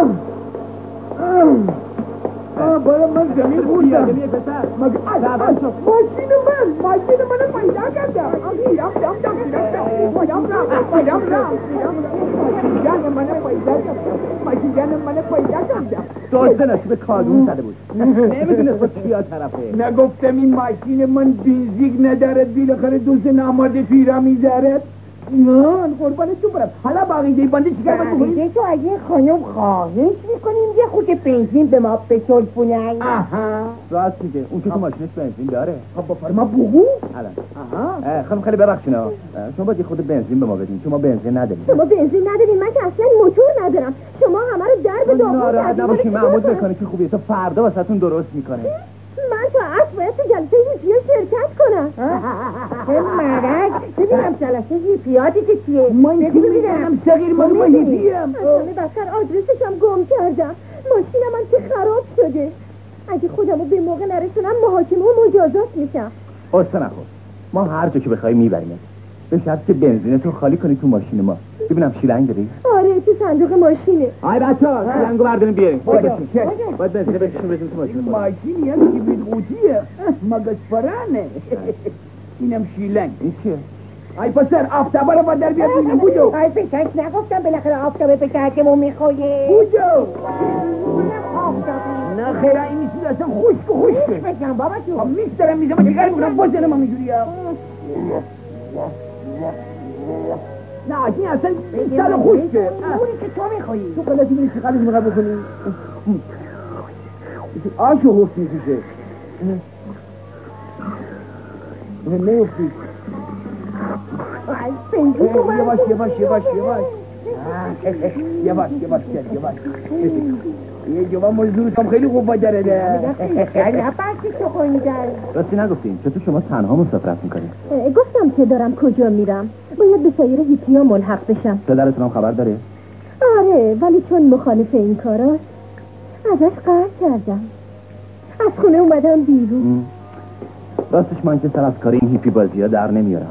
آه برای من زمین خوردم یه پسر مگه ماشین من ماشین من پیدا کردم دیرم دم دم دیرم دم پایم رم پایم رم ماشین جان من پیدا کردم ماشین جان من پیدا کردم دزد نصیب کادون زده بود نمیدونست با کیا طرفه نگفتم این ماشین من بنزین ندارد بیلاخره دوست نامرد پیرا میذارد نه قربانتون برم حالا باقیده بنده چیکار باید بکنیم؟ باقیده تو اگه خانم خواهش میکنیم یه خود بنزین به ما بچلپونن آها راست میگه اون که تو ماشینش بنزین داره خب بفرما بگو الان آها خب خیلی ببخشین ها شما باید یه خود بنزین به ما بدین شما بنزین ندارید شما بنزین ندارین من که اصلا موتور ندارم شما همه رو در به داغون ناراحت نباشی محمود مکانیکی خوبیه تو فردا واسهتون درست میکنه من تا عصر باید تو جلسه هیپیا شرکت کنم. چه مرد ببینم جلسه هیپیاتی که چیه؟ من که میدونم صغیر من با هیپیم. اصلا بسر آدرسشم گم کردم. ماشینم هم که خراب شده. اگه خودمو به موقع نرسونم محاکمه و مجازات میشم. قصه نخور، ما هر جا که بخوای میبریم، به شرط که بنزینتو خالی کنی تو ماشین ما. ببینم شیلنگ داری؟ آره تو صندوق ماشینه. آی بچه‌ها شیلنگو برداریم بیاریم. باید باید بنزینه بکشیم بزنیم تو ماشین. ماشین یه کیبید قوطیه مگس فرانه. اینم شیلنگ. این چیه؟ ای پسر آفتابه رو با در بیاد بینم بوجو. ای پشنگ نگفتم بالاخره آفتابه پشنگمون میخوایه. بوجو آفتابی نه خیره این چیز اصلا خشک و خشکه. بشن بابا جو خب میسترم میزم دیگر میکنم بازنم هم اینجوری ها. نه این اصلا سر خشکه. اونی که تو میخوایی تو قلتی میری چقدر میخواه بکنی؟ آشو حفظ میکشه. نیفتی. یواش یواش یواش یواش یواش یواش یواش یه جوان مزدورت هم خیلی خوب بجره ده. نه بچه تو خوندن راستی نگفتین چطور شما تنها مسافرت میکنید؟ گفتم که دارم کجا میرم. باید به سایر هیپیا ملحق بشم. پدرتون هم خبر داره؟ آره ولی چون مخالف این کاراست ازش قهر کردم. از خونه اومدم بیرون. راستش من که سر از کار این هیپی بازی ها در نمیارم.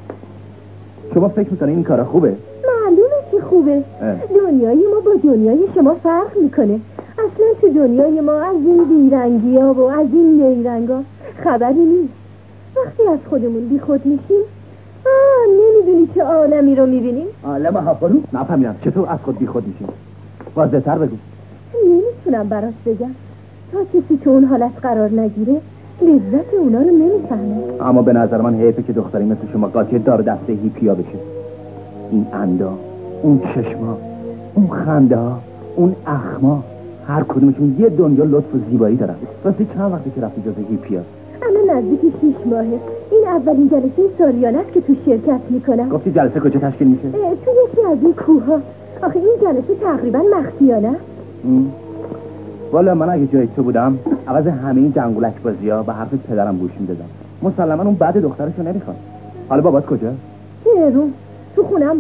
شما فکر میکنه این کارا خوبه؟ معلومه که خوبه. دنیای ما با دنیای شما فرق میکنه. اصلا تو دنیای ما از این بیرنگی ها و از این نیرنگ ها خبری نیست. وقتی از خودمون بی خود میشیم آه نمیدونی چه عالمی رو میبینیم. عالم هفرو؟ نفهمیدم چطور از خود بی خود میشیم؟ واضح تر بگو. نمیتونم برات بگم. تا کسی تو اون حالت قرار نگیره لذت اونا رو نمیفهمه. اما به نظر من حیفه که دختری مثل شما قاطی دار دسته هیپیا بشه. این اندا، اون چشما، اون خنده ها، اون اخما، هر کدومشون یه دنیا لطف و زیبایی دارن. راستی چند وقتی که رفتی جزء هیپیا؟ الان نزدیک شیش ماهه. این اولین جلسه سالیانه است که تو شرکت میکنم. گفتی جلسه کجا تشکیل میشه؟ تو یکی از این کوه ها. آخه این جلسه تقریبا مخفیانه. والا من اگه جای تو بودم عوض همه این جنگولک بازی ها به حرف پدرم گوش میدادم. مسلما اون بعد دخترشو نمیخواد. حالا بابات کجا؟ تهرون تو خونم.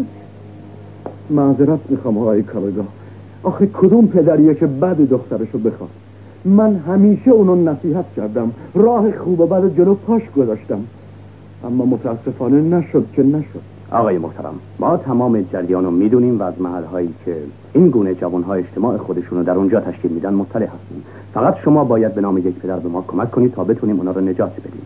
معذرت میخوام آقای کارگاه. آخه کدوم پدریه که بعد دخترشو بخواد؟ من همیشه اونو نصیحت کردم، راه خوب و بعد جلو پاش گذاشتم، اما متاسفانه نشد که نشد. آقای محترم، ما تمام جریان رو میدونیم و از محلهایی که این گونه جوانها اجتماع خودشونو در اونجا تشکیل میدن مطلع هستیم. فقط شما باید به نام یک پدر به ما کمک کنید تا بتونیم اونا رو نجات بدیم.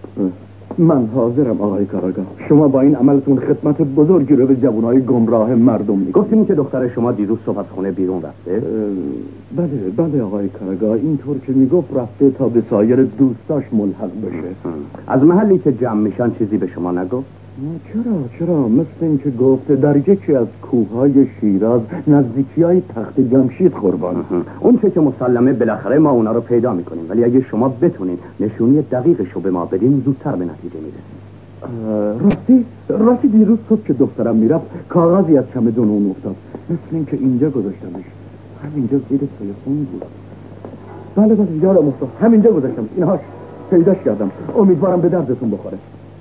من حاضرم آقای کاراگاه. شما با این عملتون خدمت بزرگی رو به جوانهای گمراه مردم میکنید. گفتیم که دختر شما دیروز صبح از خونه بیرون رفته؟ بله بله آقای کاراگاه، اینطور که میگفت رفته تا به سایر دوستاش ملحق بشه. از محلی که جمع میشن چیزی به شما نگفت؟ چرا چرا مثل اینکه گفته در یکی از کوههای شیراز نزدیکی های تخت جمشید قربان. اون چه که مسلمه بالاخره ما اونا رو پیدا میکنیم، ولی اگه شما بتونید نشونی دقیقش رو به ما بدین زودتر به نتیجه میرسیم. راستی راستی دیروز صبح که دخترم میرفت کاغذی از چمدون اون افتاد، مثل اینکه اینجا گذاشتمش. همینجا زیر تلفن بود. بله بله یادم افتاد، همینجا گذاشتمش. اینها پیداش کردم. امیدوارم به دردتون بخوره.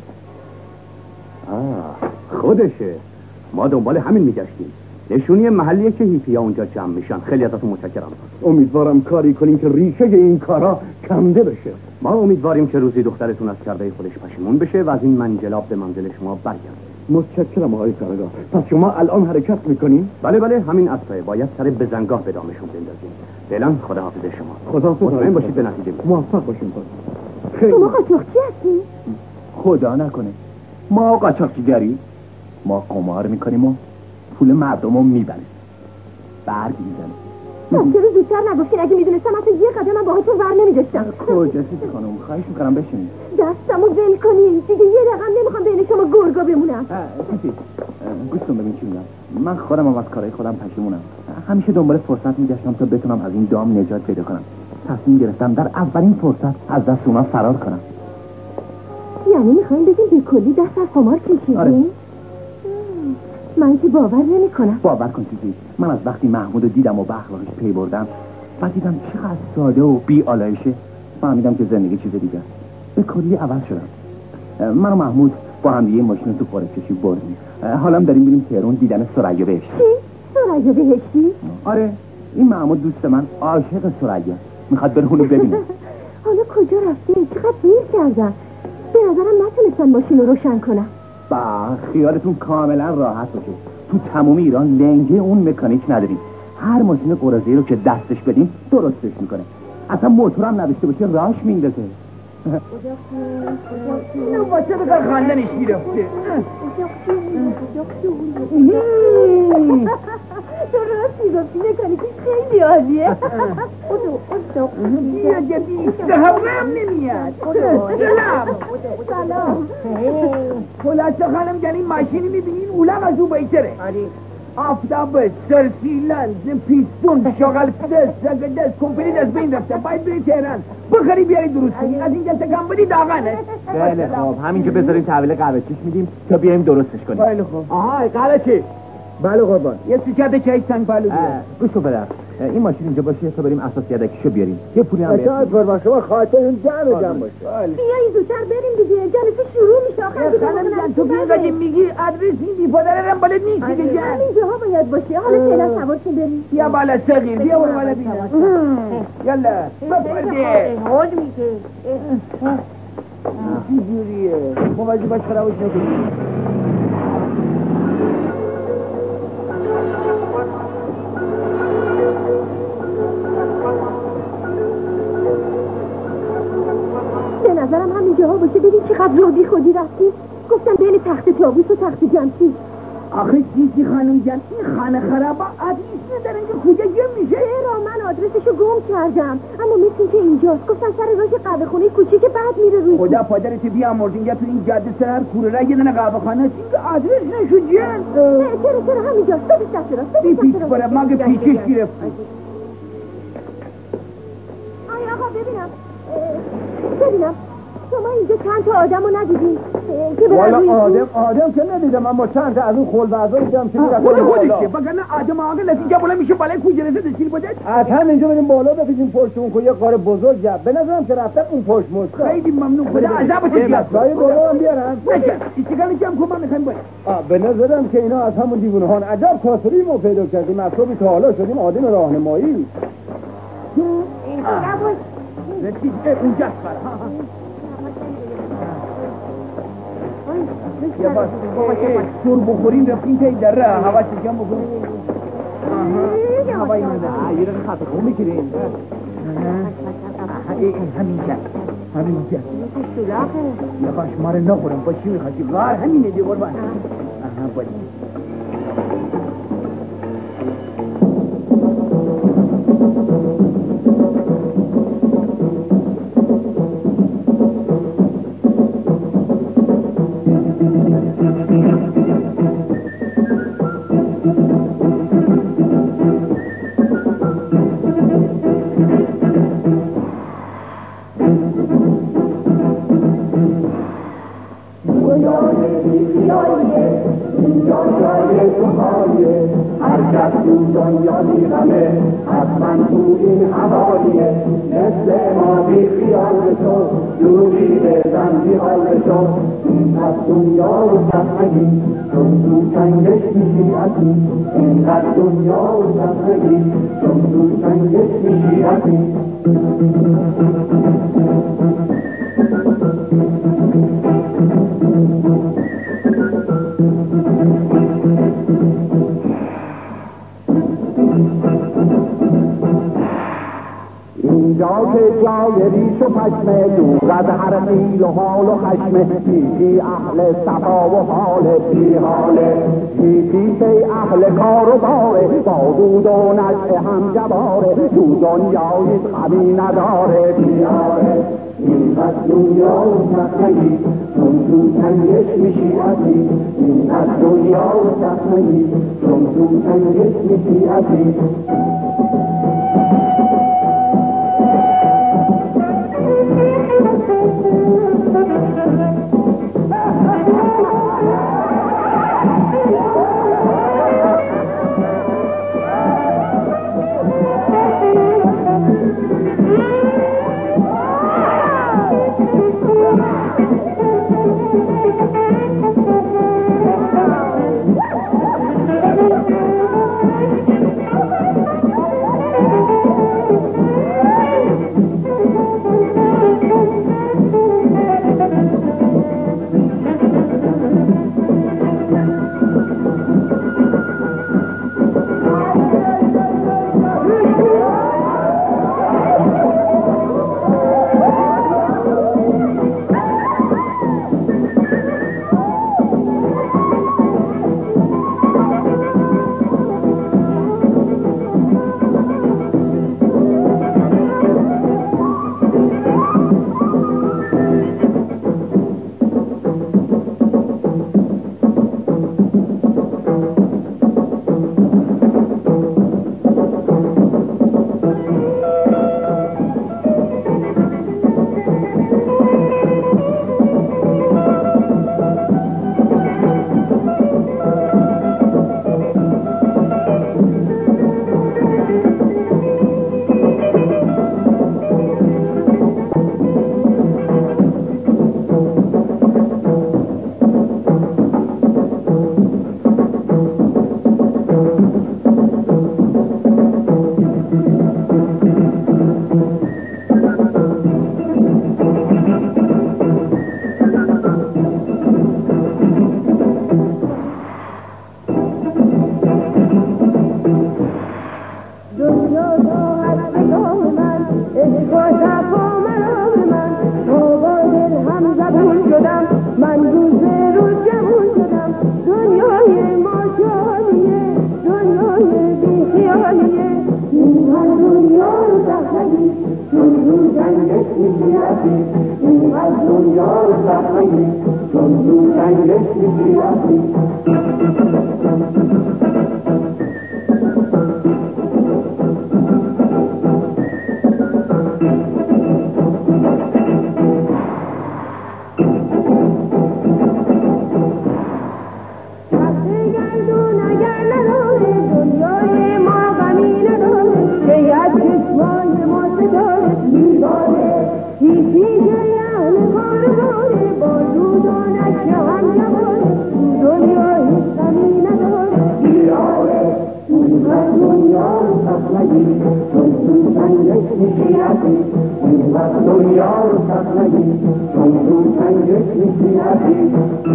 آه خودشه. ما دنبال همین میگشتیم. نشونی محلیه که هیپیا اونجا جمع میشن. خیلی ازتون متشکرم. امیدوارم کاری کنیم که ریشه این کارا کنده بشه. ما امیدواریم که روزی دخترتون از کرده خودش پشیمون بشه و از این منجلاب به منزل شما برگرده. متشکرم آقای کارگاه. پس شما الان حرکت میکنین؟ بله بله همین اسبه. باید سر بزنگاه به دامشون بندازیم. فعلا خداحافظ شما. خداحافظ. مطمئن باشید به نتیجه موفق باشین. شما قاچاقچی هستی؟ خدا نکنه. ما قاچاقچیگری؟ ما قمار میکنیم و پول مردم رو میبریم. برگ میزنیم. چرا زودتر نگفتین؟ اگه میدونستم اصلا یه قدم من باهاتون ور نمیداشتم. کجا سیدی خانم؟ خواهش میکنم بشینید. دستمو ول کنین. دیگه یه رقم نمیخوام بین شما گرگا بمونم. سیدی گوش کن ببین چی میگم. من خودم هم از کارهای خودم پشیمونم. همیشه دنبال فرصت میگشتم تا بتونم از این دام نجات پیدا کنم. تصمیم گرفتم در اولین فرصت از دست اونا فرار کنم. یعنی میخواین بگین به کلی دست از قمار کشیدین؟ آره. من که باور نمی کنم. باور کن چیزی. من از وقتی محمود رو دیدم و به اخلاقش پی بردم و دیدم چقدر ساده و بی آلایشه، فهمیدم که زندگی چیز دیگه. به کلی عوض شدم. من و محمود با هم دیگه ماشین تو قرعه کشی بردیم. حالا هم داریم میریم تهران دیدن ثریا بهشتی. چی؟ ثریا بهشتی؟ آره، این محمود دوست من عاشق ثریا، میخواد بره اونو ببینه. حالا کجا رفته؟ چقدر دیر کردن. به نظرم نتونستن ماشین رو روشن کنم. با خیالتون کاملا راحت باشه، تو تمام ایران لنگه اون مکانیک نداریم. هر ماشین قرازه‌ای رو که دستش بدیم درستش میکنه. اصلا موتورم نداشته باشه راش میندازه. اینو بچه بذار خندنش میرفته. تو راستی گفتی مکانیکی خیلی عالیه. بیا جدی دهورم نمیاد. سلام سلام. خلاصه خانم جان این ماشینی میبینین اولم از او بهتره. آفتاب سرسیلن پیستون شغل دست زنگ دست کمپلی دست بین رفته باید بری تهران بخری بیاری درست کنی از اینجا سکم بدی داغنه. بله خب همین که بذاریم تحویل قهوه چیش میدیم تا بیایم درستش کنیم. بله خب. آهای قهوه چی؟ بله قربان یه سیکت چای سنگ پلو بیار. گوش کن پدر، این ماشین اینجا باشه تا بریم اساس یدکیشو بیاریم. یه پولی هم بهتون قربان شما خاطر اون جمع جمع باشه. بیایی زودتر بریم دیگه، جلسه شروع میشه. آخه خانم جان تو که اینقدر میگی آدرس این بی پدرم بلد نیست دیگه جان. همینجاها باید باشه. حالا فعلا سوارشون بریم. بیا بالا صغیر بیا برو بالا بینم. یلا بپرده حال میگه چی جوریه مواظب باش خرابش نکنی. به نظرم همینجاها باشه. ببین چقدر رو بی خودی رفتیم. گفتم بین تخت طاووس و تخت جمشید. آخه چیزی خانم جان این خانه خرابا آدرس ندارن که کجا گم میشه. چرا من آدرسشو گم کردم اما مثل که اینجاست. گفتم سر راه قهوه خونه کوچیک بعد میره روی خدا پدرت بیامرزین یا تو این جاده سر هر کوره را یه دونه قهوه خانه است که آدرس نشو جان. چرا چرا همینجاست. ببین دست راست بی پیچ برای ما که پیچش گرفت. آی آقا ببینم ببینم شما اینجا چند تا آدم رو ندیدین که برن روی آدم آدم که ندیدم اما چند تا از اون خلوزا دیدم که میرفتن خود بالا. خودشه بگرنه آدم آقا نتیجه بالا میشه بالای کوجرسه دستیل بوده. از هم اینجا بریم بالا بپیشیم پشتمون که یه کار بزرگ جب به نظرم که رفتن اون پشت مشتا. خیلی ممنون خدا عذاب چه بیاد. سایه بالا هم بیارن. نشه ایستگان جمع کن ما میخوایم باید. به نظرم که اینا از همون دیوونه هان عجب کاسری ما پیدا کردیم. از صبح تا حالا شدیم آدم راهنمایی. رسید اونجاست برا. یه باز سور بخوریم رفتیم تایی در راه هوا چکم بخوریم. هوایی مده یه رقم خط خون میگیریم. همینجا همینجا یه باش ما رو نخورم با چی میخواشی غار همینه دی قربان. آها باید دنیا میغمه حتما تو این حوالیه مثل ما بی خیال بشو دوری بزن بی حال بشو اینقدر دنیا و سخنگی چون تو چنگش میشی عزیز اینقدر دنیا و سخنگی چون تو چنگش میشی عزیز اینجا که جای ریش و پشمه دور از هر قیل و حال و خشمه پیشی اهل صفا و حال بی حاله پیشی اهل کار و باره با دود و نشع هم جباره تو دنیای غمی نداره بیاره اینقدر دنیا و سخنگی چون تو تنگش میشی عزیز اینقدر دنیا و سخنگی چون تو تنگش میشی عزیز تو هست نگاه من عشق و صفا مرام من تو با دل هم زبون شدم من روز روز جمون شدم دنیای ما جانیه دنیای بی خیالیه اینقدر دنیا رو سخنگی چون رو جنگش میشی عزیز اینقدر دنیا رو سخنگی چون رو جنگش میشی عزیز دنیا رو سخنگی چون رو چنگش میشی عزیز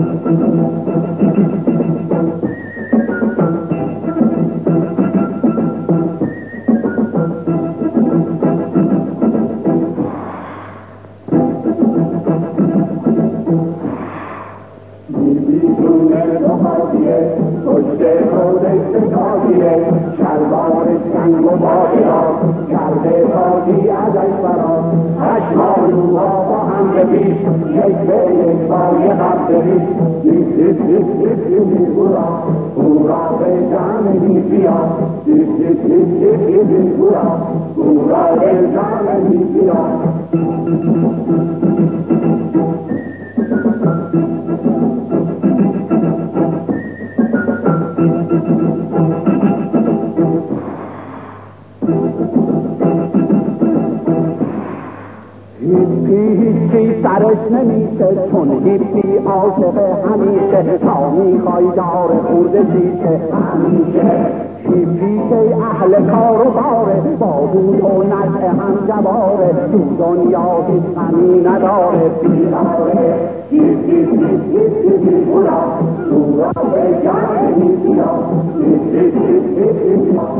چون هیپی عاشق همیشه تا میخوای دار خورده شیشه همیشه هیپی که اهل کار و باره با بود و نزع هم جواره تو دنیا هیچ همی نداره بیاره هیپ هیپ هیپ هیپ هیپ بورا بورا به جای میسیا هیپ هیپ هیپ هیپ هیپ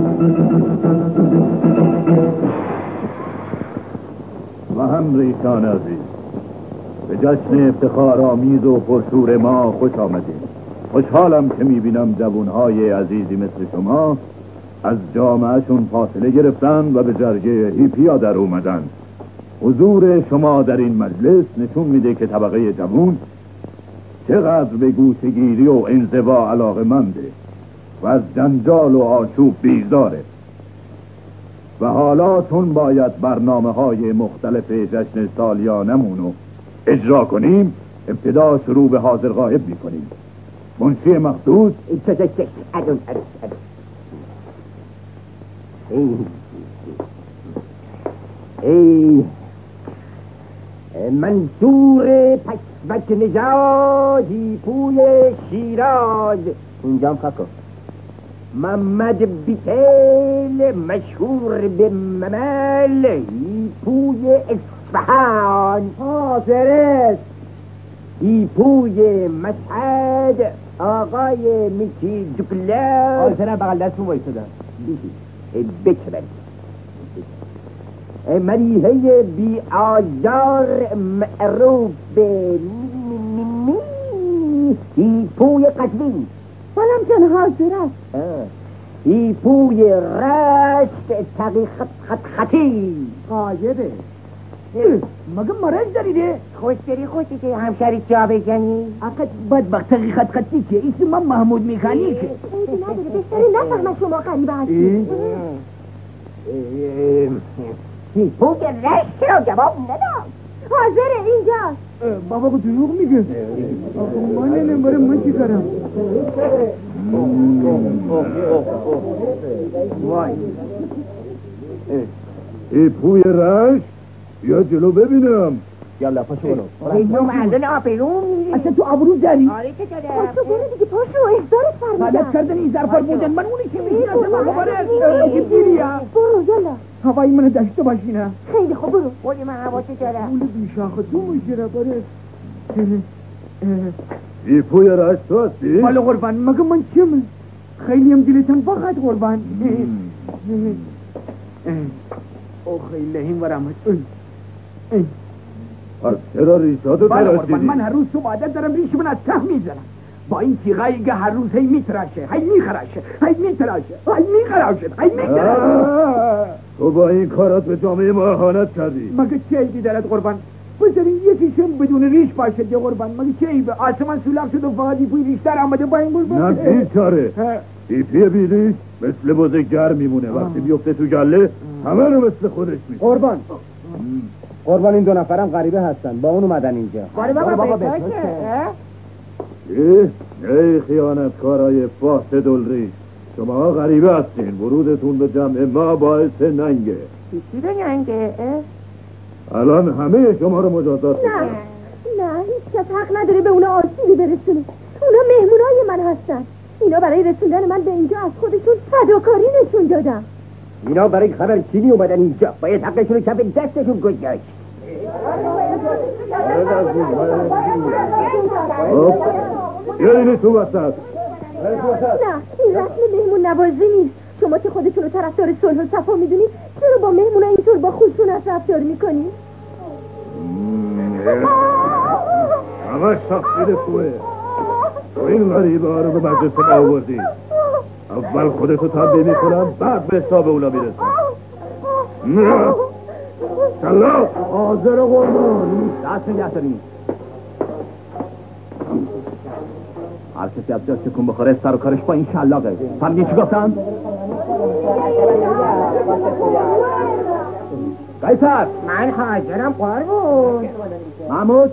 و هم ریسان عزیز به جشن افتخار آمیز و پرشور ما خوش آمدیم. خوشحالم که میبینم جوانهای عزیزی مثل شما از جامعهشون فاصله گرفتن و به جرگه هیپیا در اومدن. حضور شما در این مجلس نشون میده که طبقه جوان چقدر به گوشه‌گیری و انزوا علاقه‌منده و از جنجال و آشوب بیزاره. و حالا چون باید برنامه های مختلف جشن سالیانمونو اجرا کنیم ابتدا شروع به حاضر غایب میکنیم. منشی مخصوص چه چه چه ادون ادون ادون ای ای منصور پشمک نژادی پوی شیراز اینجام خاکو محمد بیتل مشهور به ممل پوی اصفهان حاضر است. ایپوی مشهد آقای میکی جوکلر حاضرم بغل دستون وایسادم بکبر مریحه بی آزار معروف به ایپوی قزوین سلام جان حاضر است. ایپوی رشت تقی خط خط خطی قایبه مگه مرض داریده؟ خوش داری خوشی که همشری جا بزنی؟ اقد بدبخت تقی خط خطی که اسم من محمود میخانی که ایدی نداره بهتره نفهمه شما غریبه هستی. ایپوی رشت رو جواب نداد. حاضره اینجاست. بابا که دروغ میگه. آخه من نمبره من چی کارم؟ وای ایپوی رشت یا جلو ببینم. یالا پاشو برو. اینو مردن آپیرون میری. اصلا تو آبرو داری؟ آره که داره. پاشو برو دیگه پاشو احضارت فرمودم. غلط کردن این ظرفار بودن من اونی که میگیرم بابا بره که بیریا برو یالا هوایی من داشته باشینه. خیلی خوب برو. بودی من حواسی داره. اون بیشاخه تو میشه بره. ایپوی رشت تو هستی؟ مال قربان مگه من چیم؟ خیلی هم دلتن فقط قربان. او خیلی لحیم و رحمت. پس چرا ریشاتو تراشیدی؟ من هر روز صبح عادت دارم ریشمون از ته میزنم. با این تیغایی که هر روز هی میتراشه، هی میخراشه، هی میتراشه، هی میخراشه، هی میتراشه. تو با این کارات به جامعه ما اهانت کردی. مگه چه عیبی دارد قربان؟ بذارین یکیشون بدون ریش باشه دیگه قربان. مگه چه عیبه؟ آسمان سولاخ شد و فقط ایپوی ریشتر آمده با این قربان. نه بیچاره. ایپی بیریش مثل بوزه گر میمونه. وقتی بیفته تو گله همه رو مثل خودش میشه. قربان قربان این دو نفرم غریبه هستن، با اون اومدن اینجا. باره بابا بهتاشه. ای ای خیانتکارای فاسد الریش، شما غریبه هستین. ورودتون به جمع ما باعث ننگه. چی به ننگه؟ الان همه شما رو مجازات نه نه هیچ کس حق نداره به اونا آسیبی برسونه. اونا مهمونای من هستن. اینا برای رسوندن من به اینجا از خودشون فداکاری نشون دادن. اینا برای خبر چینی اومدن اینجا، باید حقشون رو کف دستشون گذاشت. یا اینه تو وسط. نه این رسم مهمون نوازی نیست. شما که خودتون رو طرفدار صلح و صفا میدونید، چرا با مهمونا اینطور با خشونت رفتار میکنید؟ همه تقصیر توه. تو این غریبه ها رو به مجلس ما آوردی. اول خودتو تنبیه میکنم، بعد به حساب اونا میرسم. نه سلام حاضر قربان. دست نگه داریم. هر کسی از جاش تکون بخوره سر و کارش با این شلاقه. فهمیدین چی گفتم؟ قیصر من حاضرم قربون. محمود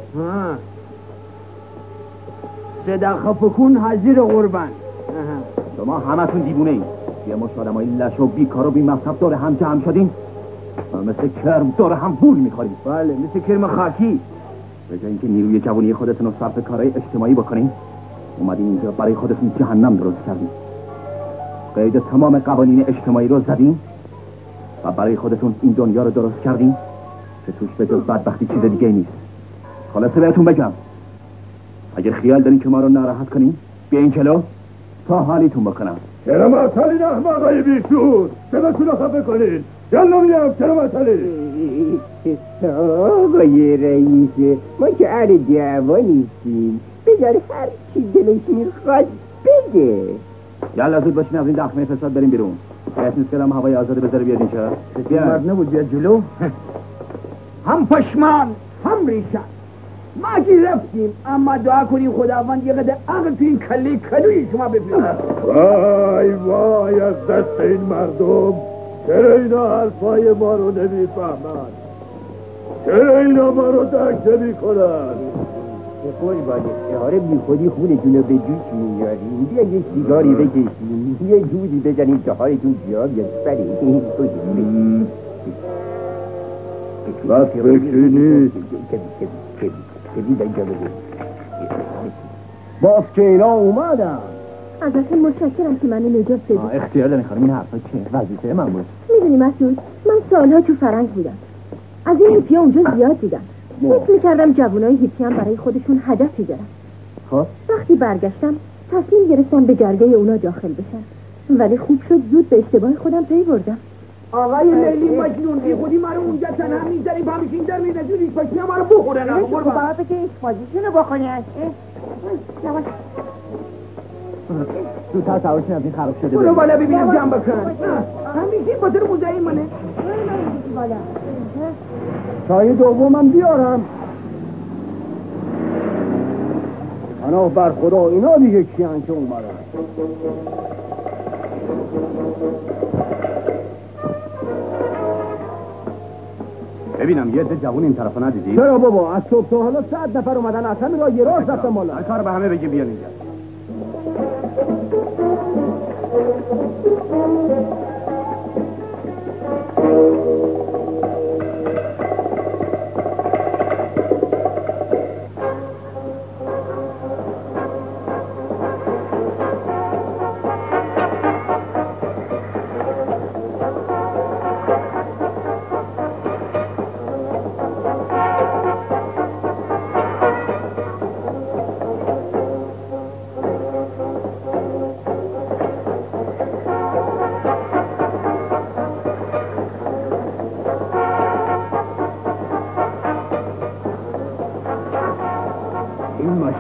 صدقه فکون حاضر قربان. شما همتون دیوونه اید. یه مشت آدمای لش و بیکار و بی مصرف دور هم جمع شدین و مثل کرم دور هم بول میخورید. بله مثل کرم خاکی. به جای اینکه نیروی جوانی خودتون رو صرف کارهای اجتماعی بکنین، اومدین اینجا برای خودتون جهنم درست کردین. قید تمام قوانین اجتماعی رو زدین و برای خودتون این دنیا رو درست کردین که توش به جز بدبختی چیز دیگه نیست. خلاصه بهتون بگم، اگر خیال دارین که ما رو ناراحت کنین، بیاین جلو تا حالیتون بکنم. چرا معطلین احمقای بیشور؟ صداتون رو خفه کنین. یالا میگم چرا معطلین؟ آقای رئیس، ما که اهل دعوا نیستیم. بذار هر چی دلش میخواد بگه. یالا زود باشین از این دخمه فساد بریم بیرون. بهت نیست که هوای آزاده بذاره بیاد اینجا. مرد نبود بیاد جلو. هم پشمان هم ریشن. ما که رفتیم اما دعا کنیم خداوند یه قدر عقل تو این کله کلوی شما بفرستد. وای وای از دست این مردم. چرا اینا حرفای ما رو نمیفهمن؟ چرا اینا ما رو درک نمی کنن؟ قربان استعاره بی خودی خون جونو به جوش میاریم. بیا یه سیگاری بکشیم، یه دودی بزنیم که حالتون جا بیاد. بله بس بکنید. باز که اینا اومدن. ازتون متشکرم که منو نجات بدید. اختیار دارین خانم، این حرفا چیه؟ وظیفه من بود. میدونی مسعود، من سالها تو فرنگ بودم. از این هیپی ها اونجا زیاد دیدم. فکر میکردم جوانای هیپی هم برای خودشون هدفی دارن. خب وقتی برگشتم تصمیم گرفتم به جرگه اونا داخل بشم، ولی خوب شد زود به اشتباه خودم پی بردم. آقای لیلی مجنون بی خودی ما رو اونجا تنها میذاری با همیشین در میرسی ریش پاشی ما رو بخوره. نه قربان بابا که ایشپازیشونو بکنه. زودتر سوارشین از این خراب شده برو بالا ببینم جمع بکن. همیشه خاطر موزه منه. چای دومم بیارم. انا بر خدا اینا دیگه کیان که اومدن؟ ببینم یه عده جوون این طرفا ندیدی؟ چرا بابا از صبح تا حالا صد نفر اومدن، از همین راه یه راه رفتم بالا. کار به همه بگی بیان اینجا.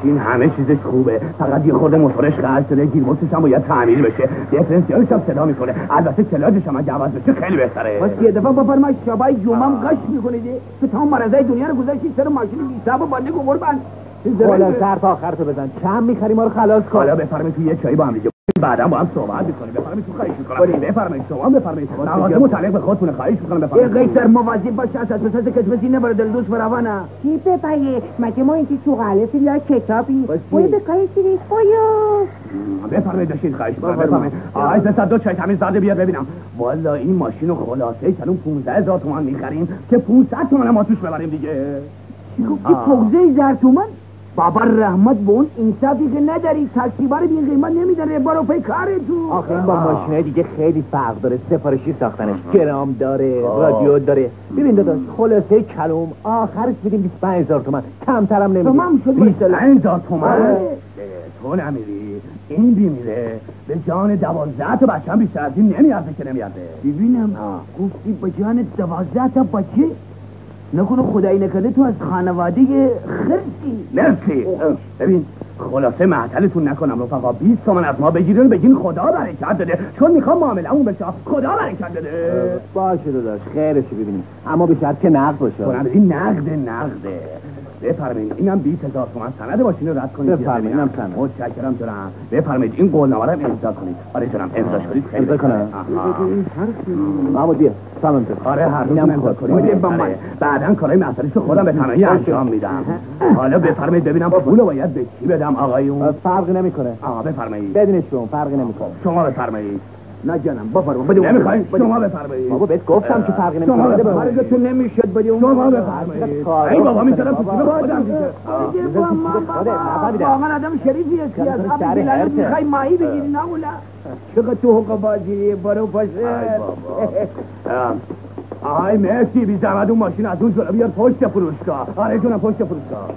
ماشین همه چیزش خوبه، فقط یه خورده موتورش خرج شده، گیربکسش هم باید تعمیر بشه، دیفرنسیالش هم صدا میکنه، البته کلاجش هم اگه عوض بشه خیلی بهتره. بس یه دفعه بفرما شبای جمعم قش میکنید که تمام مرزای دنیا رو گذاشتید سر ماشین بی حساب و بنده گمر بند. حالا سر تا آخر تو بزن، چند میخری ما رو خلاص کن. حالا بفرمایید تو یه چایی با هم دیگه بعدا با هم صحبت می‌کنیم. بفرمایید تو خواهش می‌کنم. بفرمایید شما بفرمایید. مغازه متعلق به خودتونه خواهش می‌کنم بفرمایید. یه قیصر مواظب باش اساس اساس کسبسی نبره دل دوست فراوانه. چی بپایه مگه ما اینجا تو غلط یا کتابی باید به کاری چیزی بایا بفرمایید داشتید خواهش می‌کنم بفرمایید. آقای سه دو چای تمیز داده بیار ببینم. والا این ماشین خلاصه چون پانزده هزار تومان می‌خریم که پانصد تومان ما توش ببریم دیگه. گفتی پانزده هزار تومان؟ بابا رحمت به اون انصافی که نداری، تاکسی بار بی قیمت نمیداره، برو پی کاره تو. آخه این با ماشینای دیگه خیلی فرق داره، سفارشی ساختنش، گرام داره، رادیو داره. ببین داداش خلاصه کلوم آخرش میدیم بیست و پنج هزار تومان، کمترم نمیدیم. تمام شد بیست و پنج هزار تومان. تو نمیری این بیمیره به جان دوازده تا بچه هم بیشتر از این نمیارده که نمیارده. ببینم گفتی به جان دوازده تا بچه؟ نکنه خدایی نکرده تو از خانواده خرسی. مرسی. ببین خلاصه معطلتون نکنم رفقا، بیست تومن از ما بگیرین بگین خدا برکت بده، چون میخوام معامله‌مون بشه. خدا برکت بده. باشه داداش خیرشو ببینیم، اما به شرط که نقد باشه. تو این نقد نقده. بفرمایید اینم بیست هزار تومان سند ماشین رو رد کنید. بفرمایید اینم سند. متشکرم جناب. بفرمایید این قولنامه رو امضا کنید. آره جناب امضاش کنید. امضا کنم. محمود بیا سلام. آره هر روز امضا کنید. بعداً کارهای مسئله‌اش رو خودم به تنهایی انجام میدم. حالا بفرمایید ببینم پولو باید به کی بدم آقایون؟ فرقی نمیکنه. آقا بفرمایید. بدینش شما فرقی نمیکنه. شما بفرمایید. نه جانم بفرما بده. نمیخواید شما بفرمایید. بابا بهت گفتم که فرقی نمیکنه. شما بفرمایید. تو نمیشد بده اون. شما بفرمایید. ای بابا میذارم تو جیب خودم دیگه. واقعا آدم شریفی هستی، از آب بلال میخوای ماهی بگیری نه اولا. چقدر تو حقوق بازی برو پاشه. آهای مرسی بی زحمت اون ماشین از اون جلو بیار پشت فروشگاه. آره جونم پشت فروشگاه.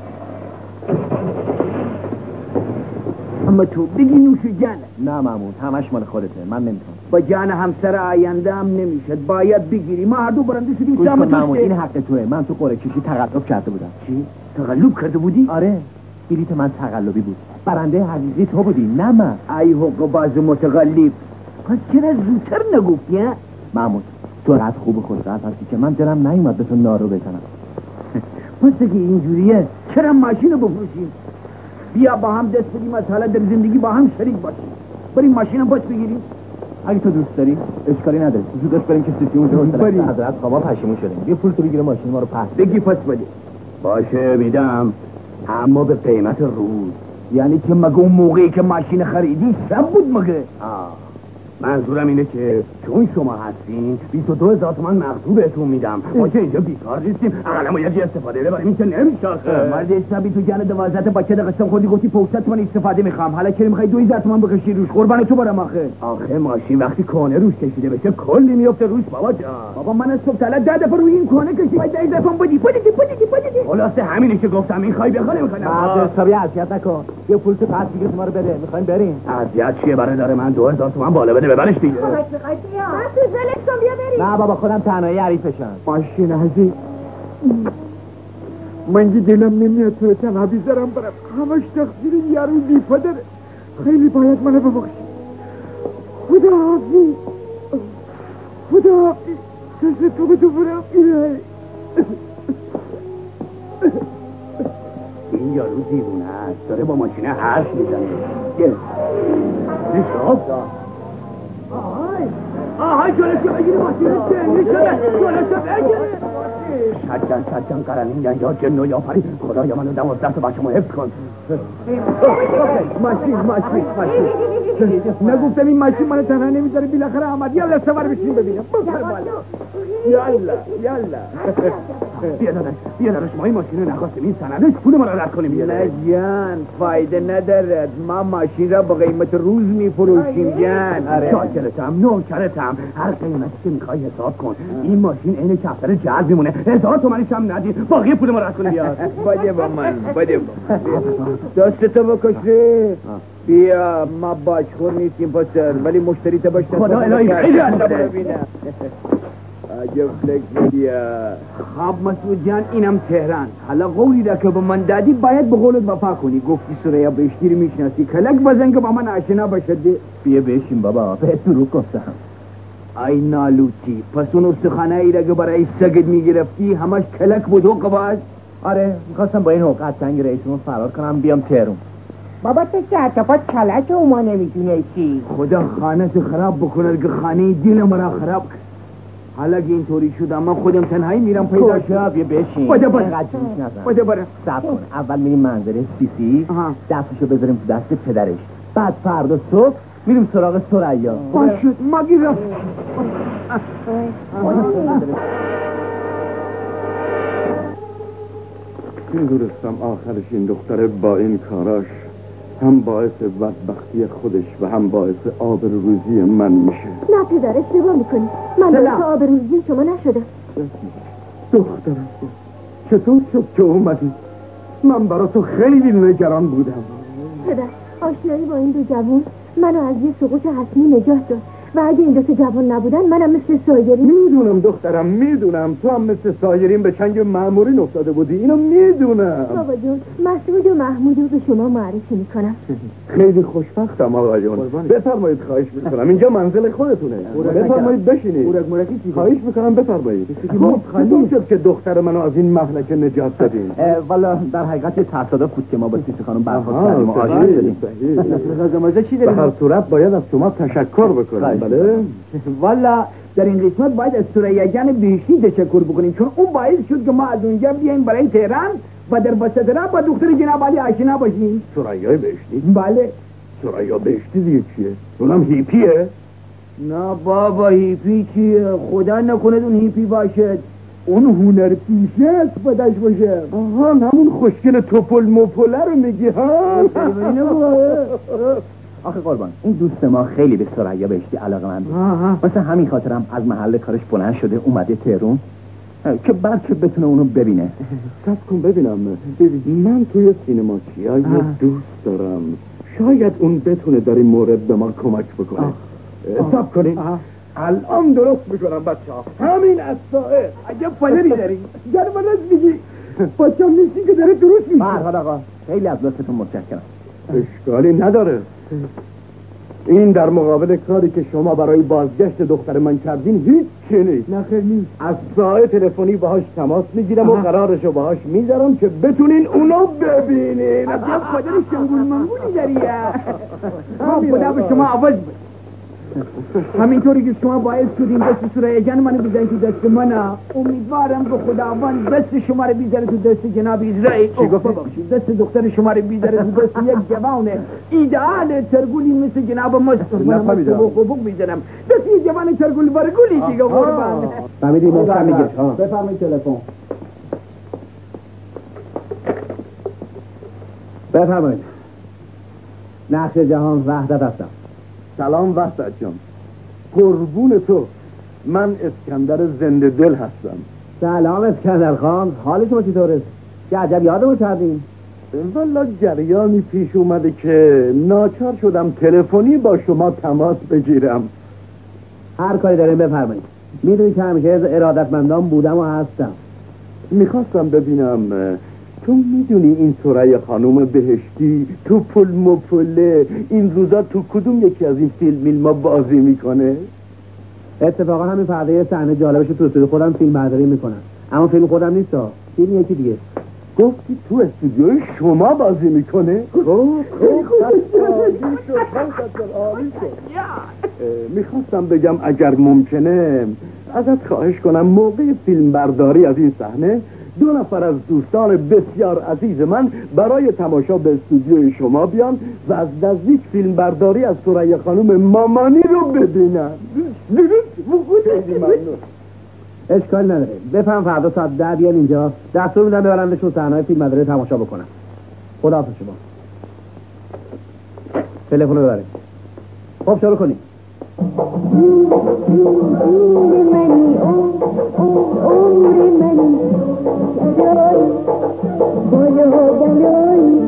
اما تو بگی نوش جانه. نه محمود همش مال خودته، من نمیتونم. با جان همسر آینده هم نمیشد، باید بگیری. ما هر دو برنده شدیم. گوش کن محمود این حق توه، من تو قرعه کشی تقلب کرده بودم. چی؟ تقلب کرده بودی؟ آره بلیت من تقلبی بود، برنده حقیقی تو بودی نه من. ای حق باز متقلب، پس چرا زودتر نگفتی ها؟ محمود تو قد خوب خود قد هستی که من دلم نیومد به تو نارو بزنم. پس که اینجوریه چرا ماشین رو بفروشیم؟ بیا با هم دست بدیم از حالا در زندگی با هم شریک باشیم، بریم ماشین رو پس بگیریم. اگه تو دوست داری اشکالی نداره، زودش بریم که سیستم اونجا بریم. حضرت بابا پشیمون شدیم، بیا پول تو بگیره ماشین ما رو پس بگی پس بده. باشه میدم اما به قیمت روز. یعنی که مگه اون موقعی که ماشین خریدی شب بود مگه؟ آه منظورم اینه که چون شما هستین بیست و دو هزار تومان مقدور بهتون میدم. ما که اینجا بیکار نیستیم، اقلا ما یه استفاده ببریم، این که نمیشه. مرد حسابی تو جان دوازده بچه دقیقستان خودی گفتی پانصد تومان استفاده میخوام، حالا چرا میخوای دو هزار تومان بکشی روش؟ قربان تو برم آخه. آخه ماشین وقتی کونه روش کشیده بشه کلی میفته روش بابا جان. بابا من از صبح تا الان ده دفعه روی این کونه کشیدم، ده هزار تومان بدی بدی بدی بدی. خلاصه همینه که گفتم، میخوای بخوای نمیخوای. بعد حسابی اذیت نکن، یه پول تو پس دیگه ما رو بده، میخوایم بریم. اذیت چیه برادر من؟ دو هزار تومان بالا بده ببرش دیگه. تو زلش کن بیا بریم. نه بابا خودم تنهایی حریفشم. ماشین عزیز من که دلم نمیاد تو تنها بیزارم برم، همش تقصیر یارو بی پدر، خیلی باید منو ببخشی. خدا حافظ خدا حافظ دست تو به تو برم. این یارو دیوونه است، داره با ماشینه حرف میزنه. گه نشاف دا آهای آهای جلسه بگیری ماشینه چنگی شده، جلسه بگیری. شدن شدن قرنین یا جن و یا پری، خدا یا منو دوازده تا بچه ما حفظ کن. ماشین ماشین ماشین نگفتم این ماشین منو تنها نمیذاره، بالاخره آمد. یالا سوار بشین ببینم. یالا یالا بیا داداش بیا داداش، ما این ماشین رو نخواستیم، این سندش پول ما رو رد کنیم. بیا نه جان فایده ندارد، ما ماشین را با قیمت روز میفروشیم جان. شاکرتم نوکرتم، هر قیمتی که میخوای حساب کن. این ماشین عین کفتر جلب میمونه، هزار تومنش هم ندی، باقی پول ما رد کنیم. بیا بده با من بده با من دستتو بکشه. بیا ما باشخور نیستیم پسر، ولی مشتری تو باشتن. خدا الهی خیلی عجبه. عجب فلک بودیا. خب مسعود جان اینم تهران. حالا قولی را که به من دادی باید به قولت وفا کنی. گفتی سریا بیشتری میشناسی کلک بزن که با من آشنا بشد. بیا بشین بابا به دروغ گفتم. ای نالوتی پس اون استخانه ای را که برای سگت میگرفتی همش کلک بود و قباز. آره میخواستم با این حقیقت تنگ رئیسمون فرار کنم بیام تهرون. بابا تو که اتفاق کلک اوما نمیدونستی. خدا خانه تو خراب بکنه که خانه دل مرا خراب کن. حالا که اینطوری شد اما خودم تنهایی میرم پیدا شد. بیا بشین. بده برم بده برم صبر کن. اول میریم منظره سیسی دستشو بذاریم تو دست پدرش. بعد فردا صبح میریم سراغ ثریا. باشد مگی رفت. میدونستم آخرش این دختره با این کاراش هم باعث بدبختی خودش و هم باعث آبروریزی من میشه. نه پدر اشتباه میکنی. من باعث آبروریزی شما نشدم. دخترم چطور شد که اومدی؟ من برا تو خیلی نگران بودم. پدر آشنایی با این دو جوان منو از یه سقوط حتمی نجات داد و اگه این دو تا جوان نبودن منم مثل سایرین. میدونم دخترم میدونم تو هم مثل سایرین به چنگ مأمورین افتاده بودی. اینو میدونم. بابا جون مسعود و محمود رو به شما معرفی میکنم. خیلی خوشبختم آقایون. بفرمایید خواهش میکنم اینجا منزل خودتونه. بفرمایید بشینید. خواهش میکنم بفرمایید. خیلی شد که دختر منو از این مهلکه نجات دادین. والا در حقیقت یه تصادف بود که ما با سیسی خانم برخورد کردیم و آشنا شدیم. به هر صورت باید از شما تشکر بکنم. بله والا در این قسمت باید از ثریا جان بیشی تشکر بکنیم چون اون باعث شد که ما از اونجا بیایم برای تهران و در بساطه با دختر جناب علی آشنا باشیم. ثریا بیشی؟ بله. ثریا بیشی دیگه چیه؟ اونم هیپیه؟ نه بابا هیپی چیه؟ خدا نکنه اون هیپی باشد. اون هنر پیشه استفادهش باشه. آها همون خوشگل توپل موپله رو میگی ها؟ آخه قربان این دوست ما خیلی به ثریا بهشتی علاقه‌مند بود. مثلا همین خاطرم از محل کارش بلند شده اومده تهرون که بعد که بتونه اونو ببینه. صبر کن ببینم. من توی سینماچیا یه دوست دارم. شاید اون بتونه در این مورد به ما کمک بکنه. صبر کنین. الان درست میکنم بچه ها. همین از ساعت. عجب پدری داری. گرم راست میگی. بچه هم نیستی که داره درست میگی. فرهاد آقا خیلی از لطفتون متشکرم. اشکالی نداره. این در مقابل کاری که شما برای بازگشت دختر من کردین هیچ چی نیست. نه خیر نیست. از ساعه تلفنی باهاش تماس میگیرم و قرارشو باهاش میذارم که بتونین اونو ببینین. عجب پدر شنگول منگولی داری. خدا به شما عوض بود. همینطوری که شما باعث شدین دست ثریا جان منو بیزن تو دست من. امیدوارم به خداوند دست شما رو بیزنه تو دست جناب اسرائیل. چی گفت؟ دست دختر شما رو بیزنه تو دست یک جوان ایدئال ترگولی مثل جناب مستر. من مثل بوق بیزنم دست یک جوان ترگول برگولی دیگه قربان. فهمیدی محتر میگه. بفرمایید تلفن. بفرمایید. نقش جهان وحدت هستم. سلام وحدت جان. قربون تو. من اسکندر زنده دل هستم. سلام اسکندر خان. حال شما چطوره؟ چه عجب یادمو کردین؟ والا جریانی پیش اومده که ناچار شدم تلفنی با شما تماس بگیرم. هر کاری دارین بفرمایید. میدونی که همیشه از ارادتمندان بودم و هستم. میخواستم ببینم تو میدونی این ثریا خانوم بهشتی تو پل مپله این روزا تو کدوم یکی از این فیلم میلما بازی میکنه؟ اتفاقا همین پرده صحنه جالبش تو استودیو خودم فیلم برداری میکنم. اما فیلم خودم نیست ها. فیلم یکی دیگه. گفتی تو استودیوی شما بازی میکنه؟ خب میخواستم بگم اگر ممکنه ازت خواهش کنم موقع فیلم برداری از این صحنه دو نفر از دوستان بسیار عزیز من برای تماشا به استودیوی شما بیان و از نزدیک فیلم برداری از ثریا خانم مامانی رو ببینن. اشکال نداره. بفهم فردا ساعت ده بیان اینجا. دستور میدم ببرندشون صحنه‌های فیلم برداری تماشا بکنن. خداحافظ شما. تلفن رو ببرید. خب شروع کنیم. منی عمر منی شدای بالا بالایی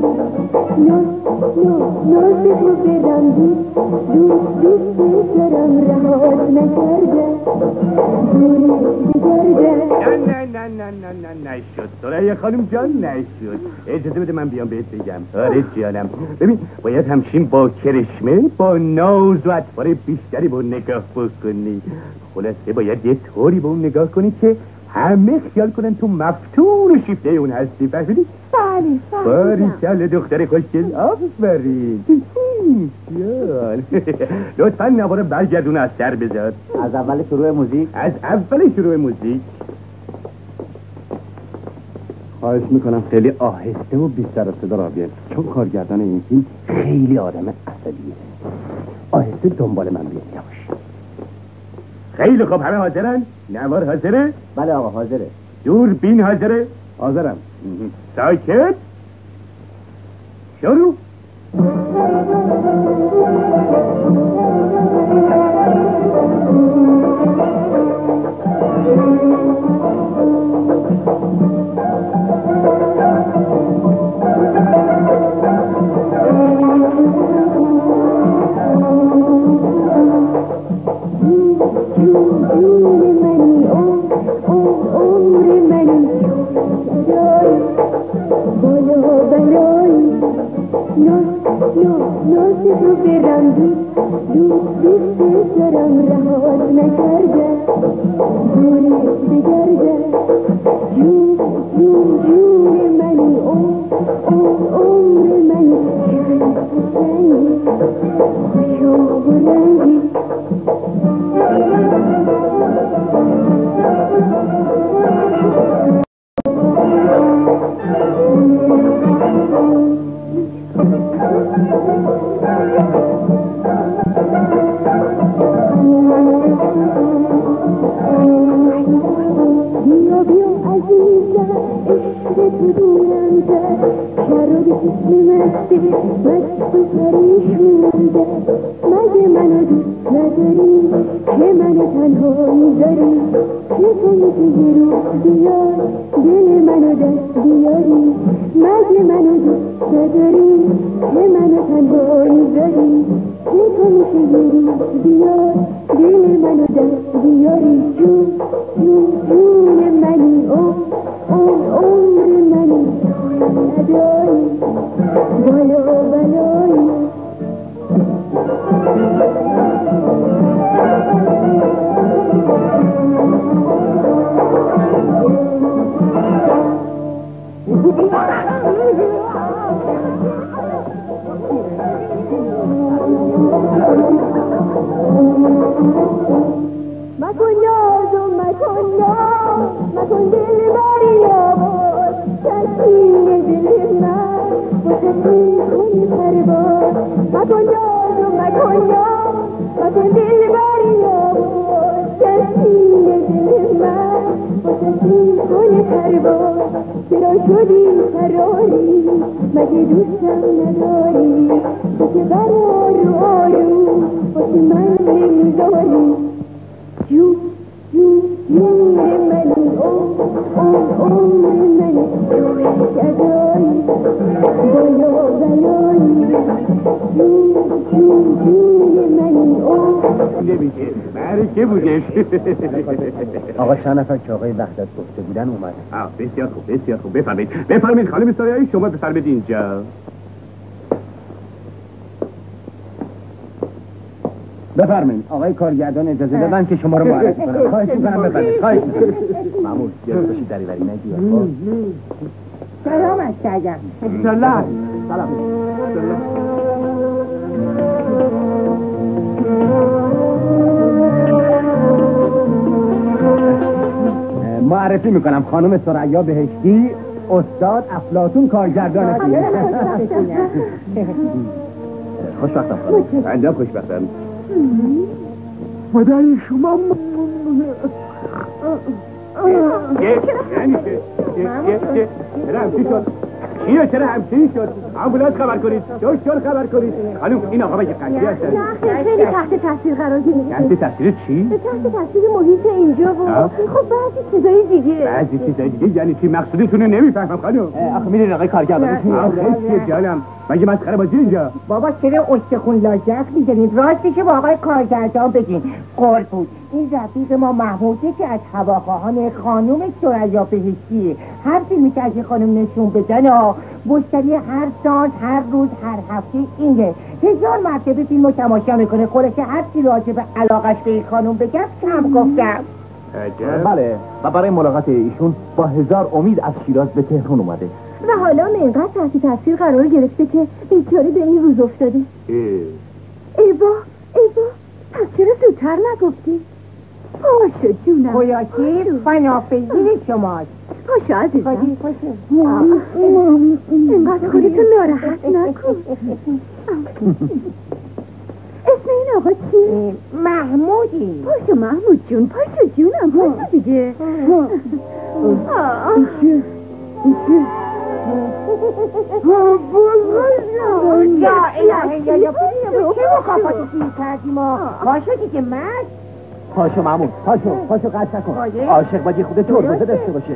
ناز تو برم دوست دوست دوست دارم رهات نکرده نه نه نه نه نه نشد سریا خانم جان نشد. اجازه بده من بیام بهت بگم. آره جانم ببین باید همچین با کرشمه با ناز و اطوار بیشتری با اون نگاه بکنی. خلاصه باید یه طوری با اون نگاه کنی که همه خیال کنن تو مفتون و شیفته اون هستی. فهمیدی؟ بله فهمیدم. باریکلا دختر خوشگل آفرین. جان لطفا نوار برگردون از سر بذار. از اول شروع موزیک؟ از اول شروع موزیک. خواهش میکنم خیلی آهسته و بی سر و صدا را بیاید چون کارگردان این فیلم خیلی آدم عصبیه. آهسته دنبال من بیاید یواش. خیلی خوب همه حاضرن؟ نوار حاضره؟ بله آقا حاضره. دوربین حاضره؟ حاضرم. ساکت شروع. آقا چند نفر که آقای وحدت گفته بودن اومد. آه بسیار خوب بسیار خوب. بفرمایید بفرمایید خانم ساریایی شما بفرمایید اینجا. بفرمایید آقای کارگردان اجازه بدن که شما رو معرفی کنم. خواهش می‌کنم بفرمایید. خواهش می‌کنم. مامور یاد باشید دریوری نگید. سلامت کردم. سلام. سلام. معرفی میکنم خانم ثریا بهشتی استاد افلاطون کارگردان فیلم. خوشبختم خانم. بنده خوشبختم. فدای شما. یعنی چه؟ چرا همچین شد؟ چیه چرا همچین شد؟ آمبولانس خبر کنید، دکتر خبر کنید. خانم این آقا مگه قضیه هستن؟ نه خیلی تحت تاثیر قرار گرفته. تحت تاثیر چی؟ تحت تاثیر محیط اینجا بود. خب بعضی چیزای دیگه. بعضی چیزای دیگه یعنی چی؟ مقصودتون رو نمیفهمم خانم. آخه میرین آقای کارگردان آخه جانم مگه مسخره بازی اینجا؟ بابا چرا استخون لاجرق میزنید؟ راستش با آقای کارگردان بگین. قول بود این رفیق ما محموده که از هواخواهان خانم ثریا بهشتیه. هر فیلمی که از این خانم نشون بدن مشتری هر سال هر روز هر هفته اینه. هزار مرتبه فیلم رو تماشا میکنه. خوره که هر چی راجع به علاقش به این خانم بگم کم گفتم. بله و برای ملاقات ایشون با هزار امید از شیراز به تهران اومده و حالا اینقدر تحت تاثیر قرار گرفته که بیچاره به این روز افتاده. ایوا ایوا پس چرا زودتر نگفتی؟ پاشو جونم. خویاتی فنافذین شماست. پاشو عزیزم. اینقدر خودتو ناراحت نکن. اسم این آقا چیه؟ محمودی. پاشو محمود جون، پاشو جونم، پاشو دیگه. این چیه؟ این چیه؟ یا الهی یا یا چه مکافاتی سیر کردیم ما؟ پاشو دیگه مرد. پاشو محمود پاشو پاشو قطع نکن. عاشق باجی خودت تربزه داشته باشه.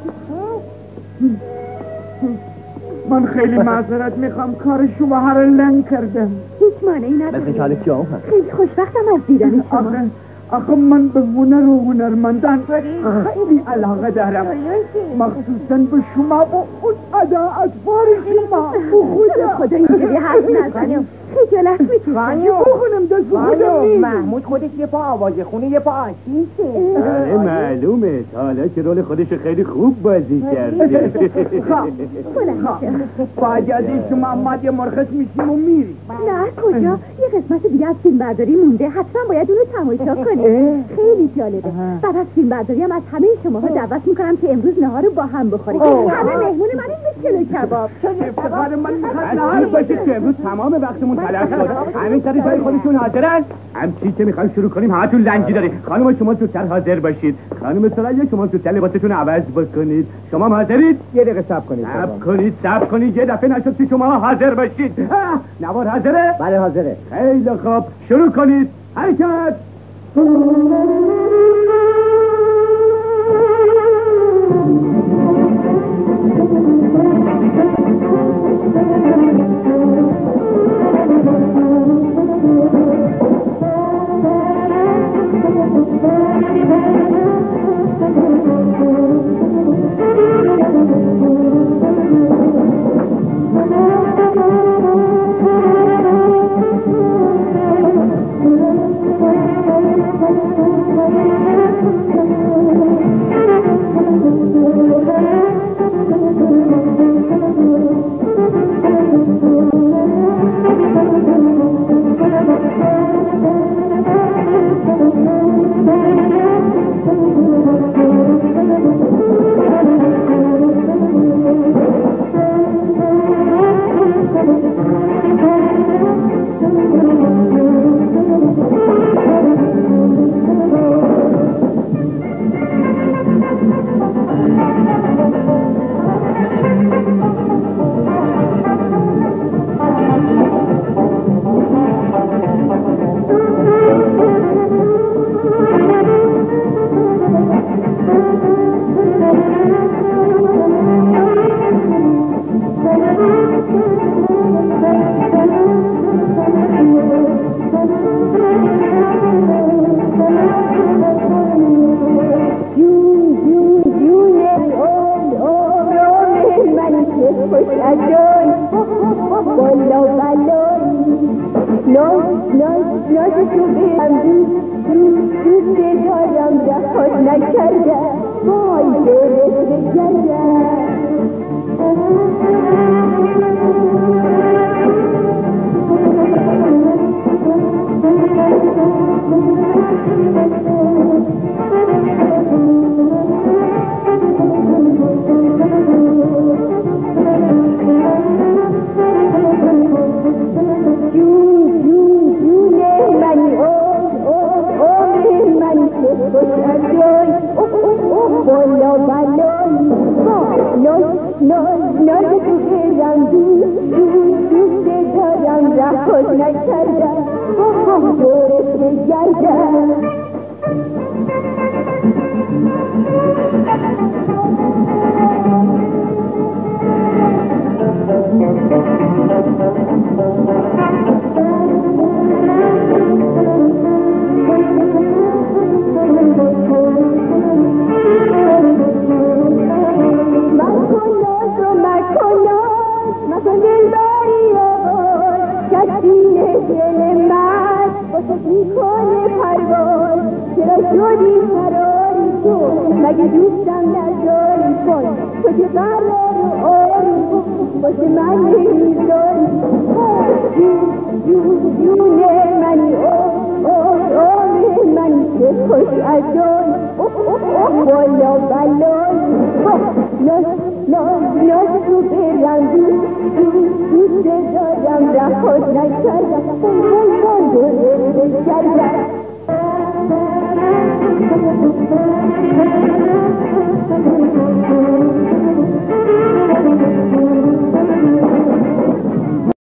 من خیلی معذرت میخوام کار شما هر لنگ کردم. هیچ مانعی نداره. مثل چاله جام هست. خیلی خوشبختم از دیدن شما. آخه آخه من به هنر و هنرمندان خیلی علاقه دارم، مخصوصا به شما و اون ادا اطوار شما. خدا خدا اینجوری حرف نزنیم، خجالت میکنم. بخونم دست خودم نیست. محمود خودش یه پا آواز خونه یه پا آتیشه. آره معلومه تا حالا که رول خودش خیلی خوب بازی کرده. باید از این شما اماد یه مرخص میشیم و میریم. نه کجا، یه قسمت دیگه از فیلم برداری مونده، حتما باید اونو تماشا کنیم. خیلی جالبه. بعد از فیلم برداری هم از همه شماها دعوت میکنم که امروز نهار رو با هم بخوریم. همه مهمون من این کیلو کباب. افتخار من میخواد نهار باشه که امروز تمام وقتمون تلف شد. همین سری جای خودشون حاضرن. همچی که میخوایم شروع کنیم همتون لنگی دارید. خانم شما زودتر حاضر باشید. خانم ثریا شما زودتر لباستون عوض بکنید. شما حاضرید؟ یه دقیقه صبر کنید. صبر کنید صبر کنید یه دفعه نشد که شما حاضر باشید. نوار حاضره؟ بله حاضره. خیلی خوب شروع کنید. حرکت. ناز ناز ناز تو برم دور دوست دارم رهات نکردم بخوام دورت بگردم مگه دوستم نداری کن تو که قرار آری باشه من نمیذاری جون منی آم منی که خوش از داری بالا بلایی ناز ناز ناز تو برم دوست دارم رهات نکردم بای بای دوست کردم